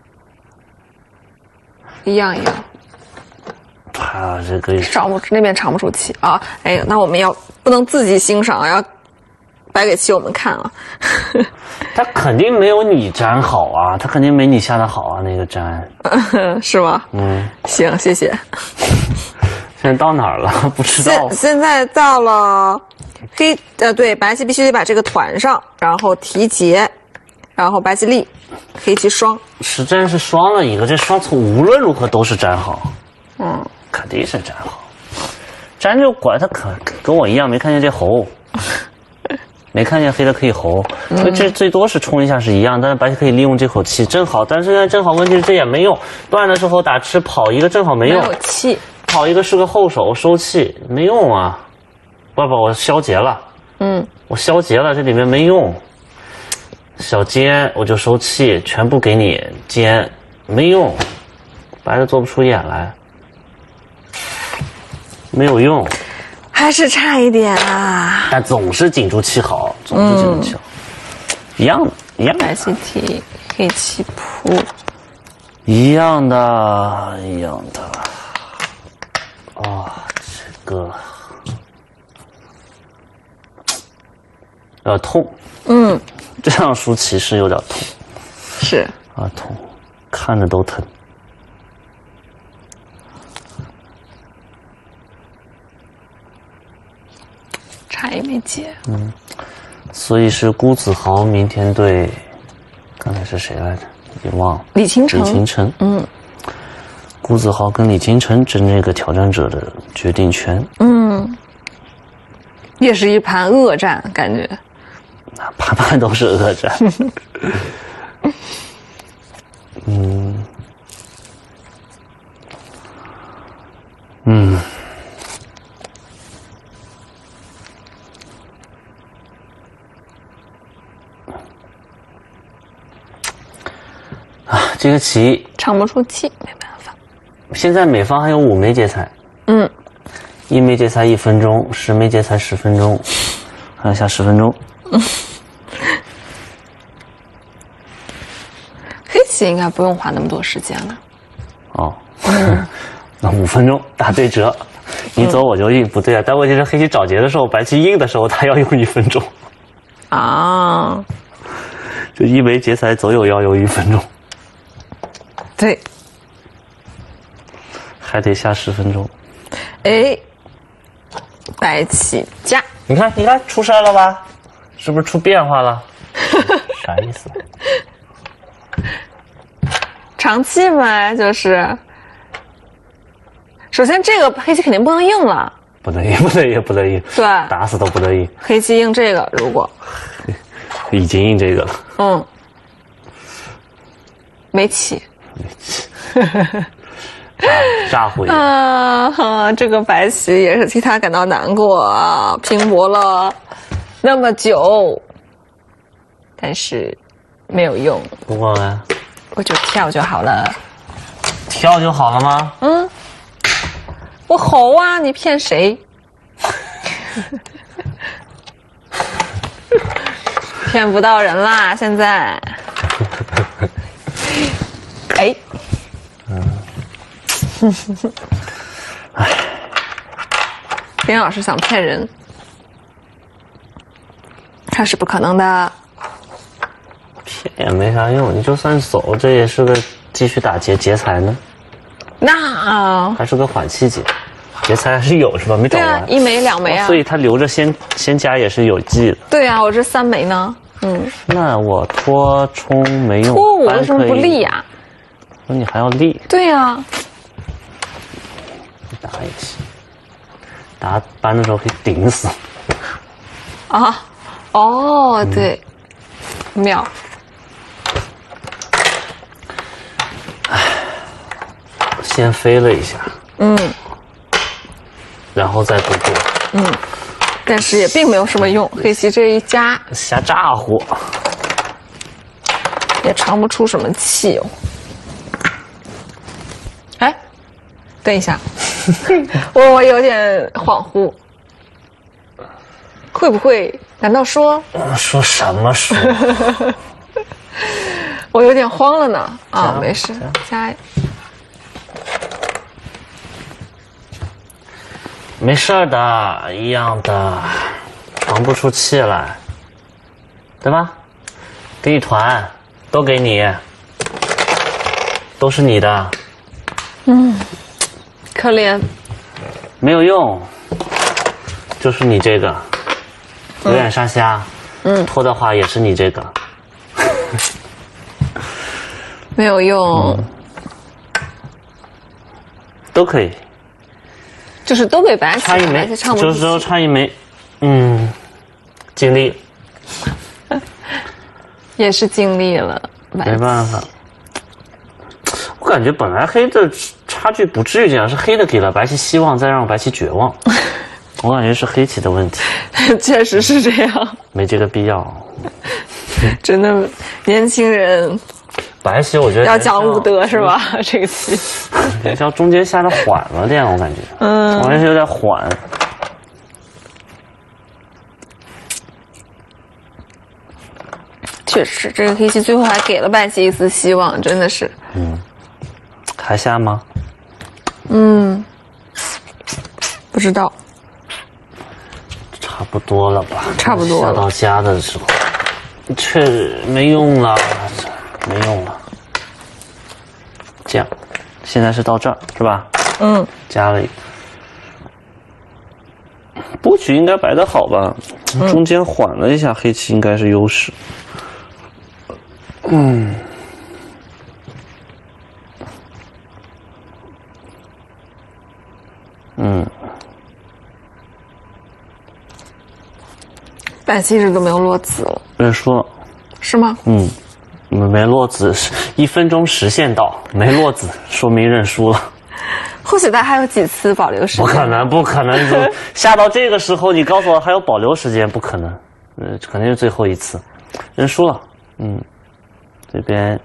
一样一样。 啊，这个长不那边长不出气啊！哎呀，那我们要不能自己欣赏，要摆给棋友们看啊。 他肯定没有你粘好啊，他肯定没你下的好啊，那个粘。 是吗？ 嗯， 行，谢谢。 现在到哪儿了？不知道。 现现在到了。黑呃对，白棋必须得把这个团上，然后提劫，然后白棋立，黑棋双。实战是双了一个，这双从无论如何都是粘好。 嗯， 肯定是粘好。粘就管他可跟我一样没看见这猴，没看见黑的可以猴，所以这最多是冲一下是一样，但是白棋可以利用这口气正好，但是现在正好问题是这也没用，断的时候打吃跑一个正好没用， 没有气， 跑一个是个后手收气没用啊。不不，我消劫了。 嗯， 我消劫了，这里面没用。小尖我就收气，全部给你尖，没用，白的做不出眼来，没有用， 还是差一点啊。 但总是紧住气好，总是紧住气好，嗯、一样的，一样的。 白棋提，黑棋扑， 一样的，一样的。哦，这个。有点痛， 嗯， 这样输棋是有点痛， 是啊痛，看着都疼。 没接。 嗯，所以是辜子豪明天对，刚才是谁来着？也忘了。 李清晨。 李清晨。嗯。辜子豪跟李清晨争这个挑战者的决定权。 嗯。也是一盘恶战，感觉。 盘盘都是恶战。嗯。嗯。啊，这个棋唱不出气，没办法。 现在美方还有五枚劫财， 嗯， 一枚劫财一分钟，十枚劫财十分钟，还要下十分钟。嗯， 黑棋应该不用花那么多时间了。 哦，嗯、那五分钟打对折，你走我就应，嗯、不对啊。但问题是黑棋找劫的时候，白棋应的时候，他要用一分钟。 啊， 就一枚劫财左右要用一分钟。 对， 还得下十分钟。 哎，白棋加， 你看，你看出事了吧？是不是出变化了？啥意思？ 长气嘛，就是。首先，这个黑棋肯定不能应了。 不能应，不能应，不能应。 对， 打死都不能应。 黑棋应这个，如果已经应这个了。 嗯，没棋。 没棋。炸胡啊！这个白棋也是替他感到难过啊，拼搏了那么久，但是没有用。 不过呢， 我就跳就好了。 跳就好了吗？ 嗯，我猴啊！你骗谁？骗不到人啦！现在，哎。 哎， 丁老师想骗人，他是不可能的。 骗也没啥用，你就算走，这也是个继续打劫劫财呢。 那还是个缓气劫，劫财还是有是吧？没找完。 对啊，一枚两枚啊、 哦。所以他留着先先加也是有计的。 对啊，我这三枚呢。嗯。 那我拖冲没用。 拖我为什么不立呀、啊？ 说你还要立。 对呀、啊。 打一起，打搬的时候可以顶死。 啊，哦，对，嗯、妙。 唉，先飞了一下， 嗯， 然后再度过， 嗯，但是也并没有什么用。黑棋这一加， 瞎咋呼， 也尝不出什么气哦。哎，等一下。我我有点恍惚，会不会？难道说？ 说什么说？ 我有点慌了呢。啊，没事，加。 没事的，一样的，尝不出气来，对吧？给你团，都给你，都是你的。 嗯。可怜， 没有用，就是你这个，有点杀瞎，嗯，拖的话也是你这个， 没有用、嗯， 都可以， 就是都给白棋， 差一枚，就是说差一枚，嗯，尽力， 也是尽力了， 没办法。我感觉本来黑的差距不至于这样，是黑的给了白棋希望，再让白棋绝望。我感觉是黑棋的问题。 确实是这样， 没这个必要。 真的，年轻人， 白棋我觉得要讲武德是吧？这个棋， 连像中间下的缓了点，我感觉，嗯，我感觉有点缓。 确实，这个黑棋最后还给了白棋一丝希望，真的是。 嗯。还下吗？ 嗯，不知道， 差不多了吧？ 差不多了。 下到家的时候，确实没用了，没用了。这样，现在是到这儿是吧？ 嗯， 加了一个。 布局应该摆得好吧？中间缓了一下，黑棋应该是优势。嗯。嗯。 白棋一直都没有落子了。 认输了。 是吗？ 嗯。没落子，一分钟实现到，没落子，说明认输了。 或许他还有几次保留时间？ 不可能，不可能！下到这个时候，你告诉我还有保留时间，不可能。呃，肯定是最后一次，认输了。嗯，这边，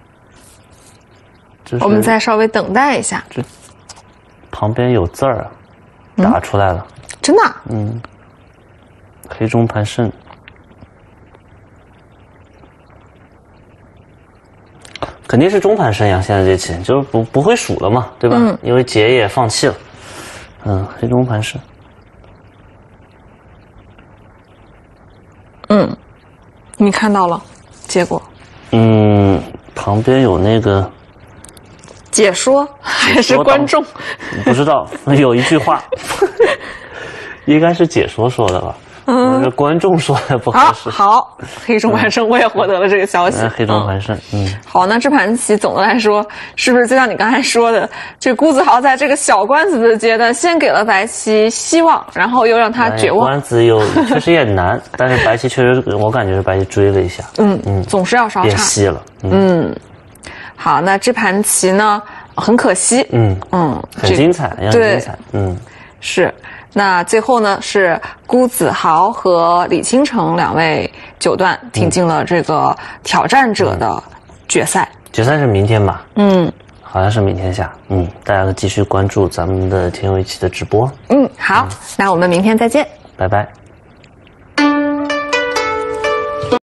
我们再稍微等待一下。 这旁边有字儿，打出来了。 嗯、真的？ 嗯。黑中盘胜。肯定是中盘胜呀，现在这棋就是不不会数了嘛，对吧？嗯、因为劫也放弃了。嗯，黑中盘胜。 嗯，你看到了结果？ 嗯，旁边有那个解说还是观众？ 不知道，有一句话，应该是解说说的吧？嗯，是观众说的不合适。 好，黑中盘胜，我也获得了这个消息。 黑中盘胜，嗯。 好，那这盘棋总的来说，是不是就像你刚才说的，这辜子豪在这个小官子的阶段，先给了白棋希望，然后又让他绝望。 官子有确实也难，但是白棋确实，我感觉是白棋追了一下。 嗯嗯，总是要稍差。 变细了。 嗯。嗯，好，那这盘棋呢，很可惜。 嗯嗯，很精彩，也很精彩。嗯， 是。那最后呢，是辜子豪和李清城两位九段挺进了这个挑战者的决赛。嗯、 决赛是明天吧？ 嗯， 好像是明天下。嗯，大家继续关注咱们的天佑一期的直播。 嗯，好，嗯、那我们明天再见， 拜拜。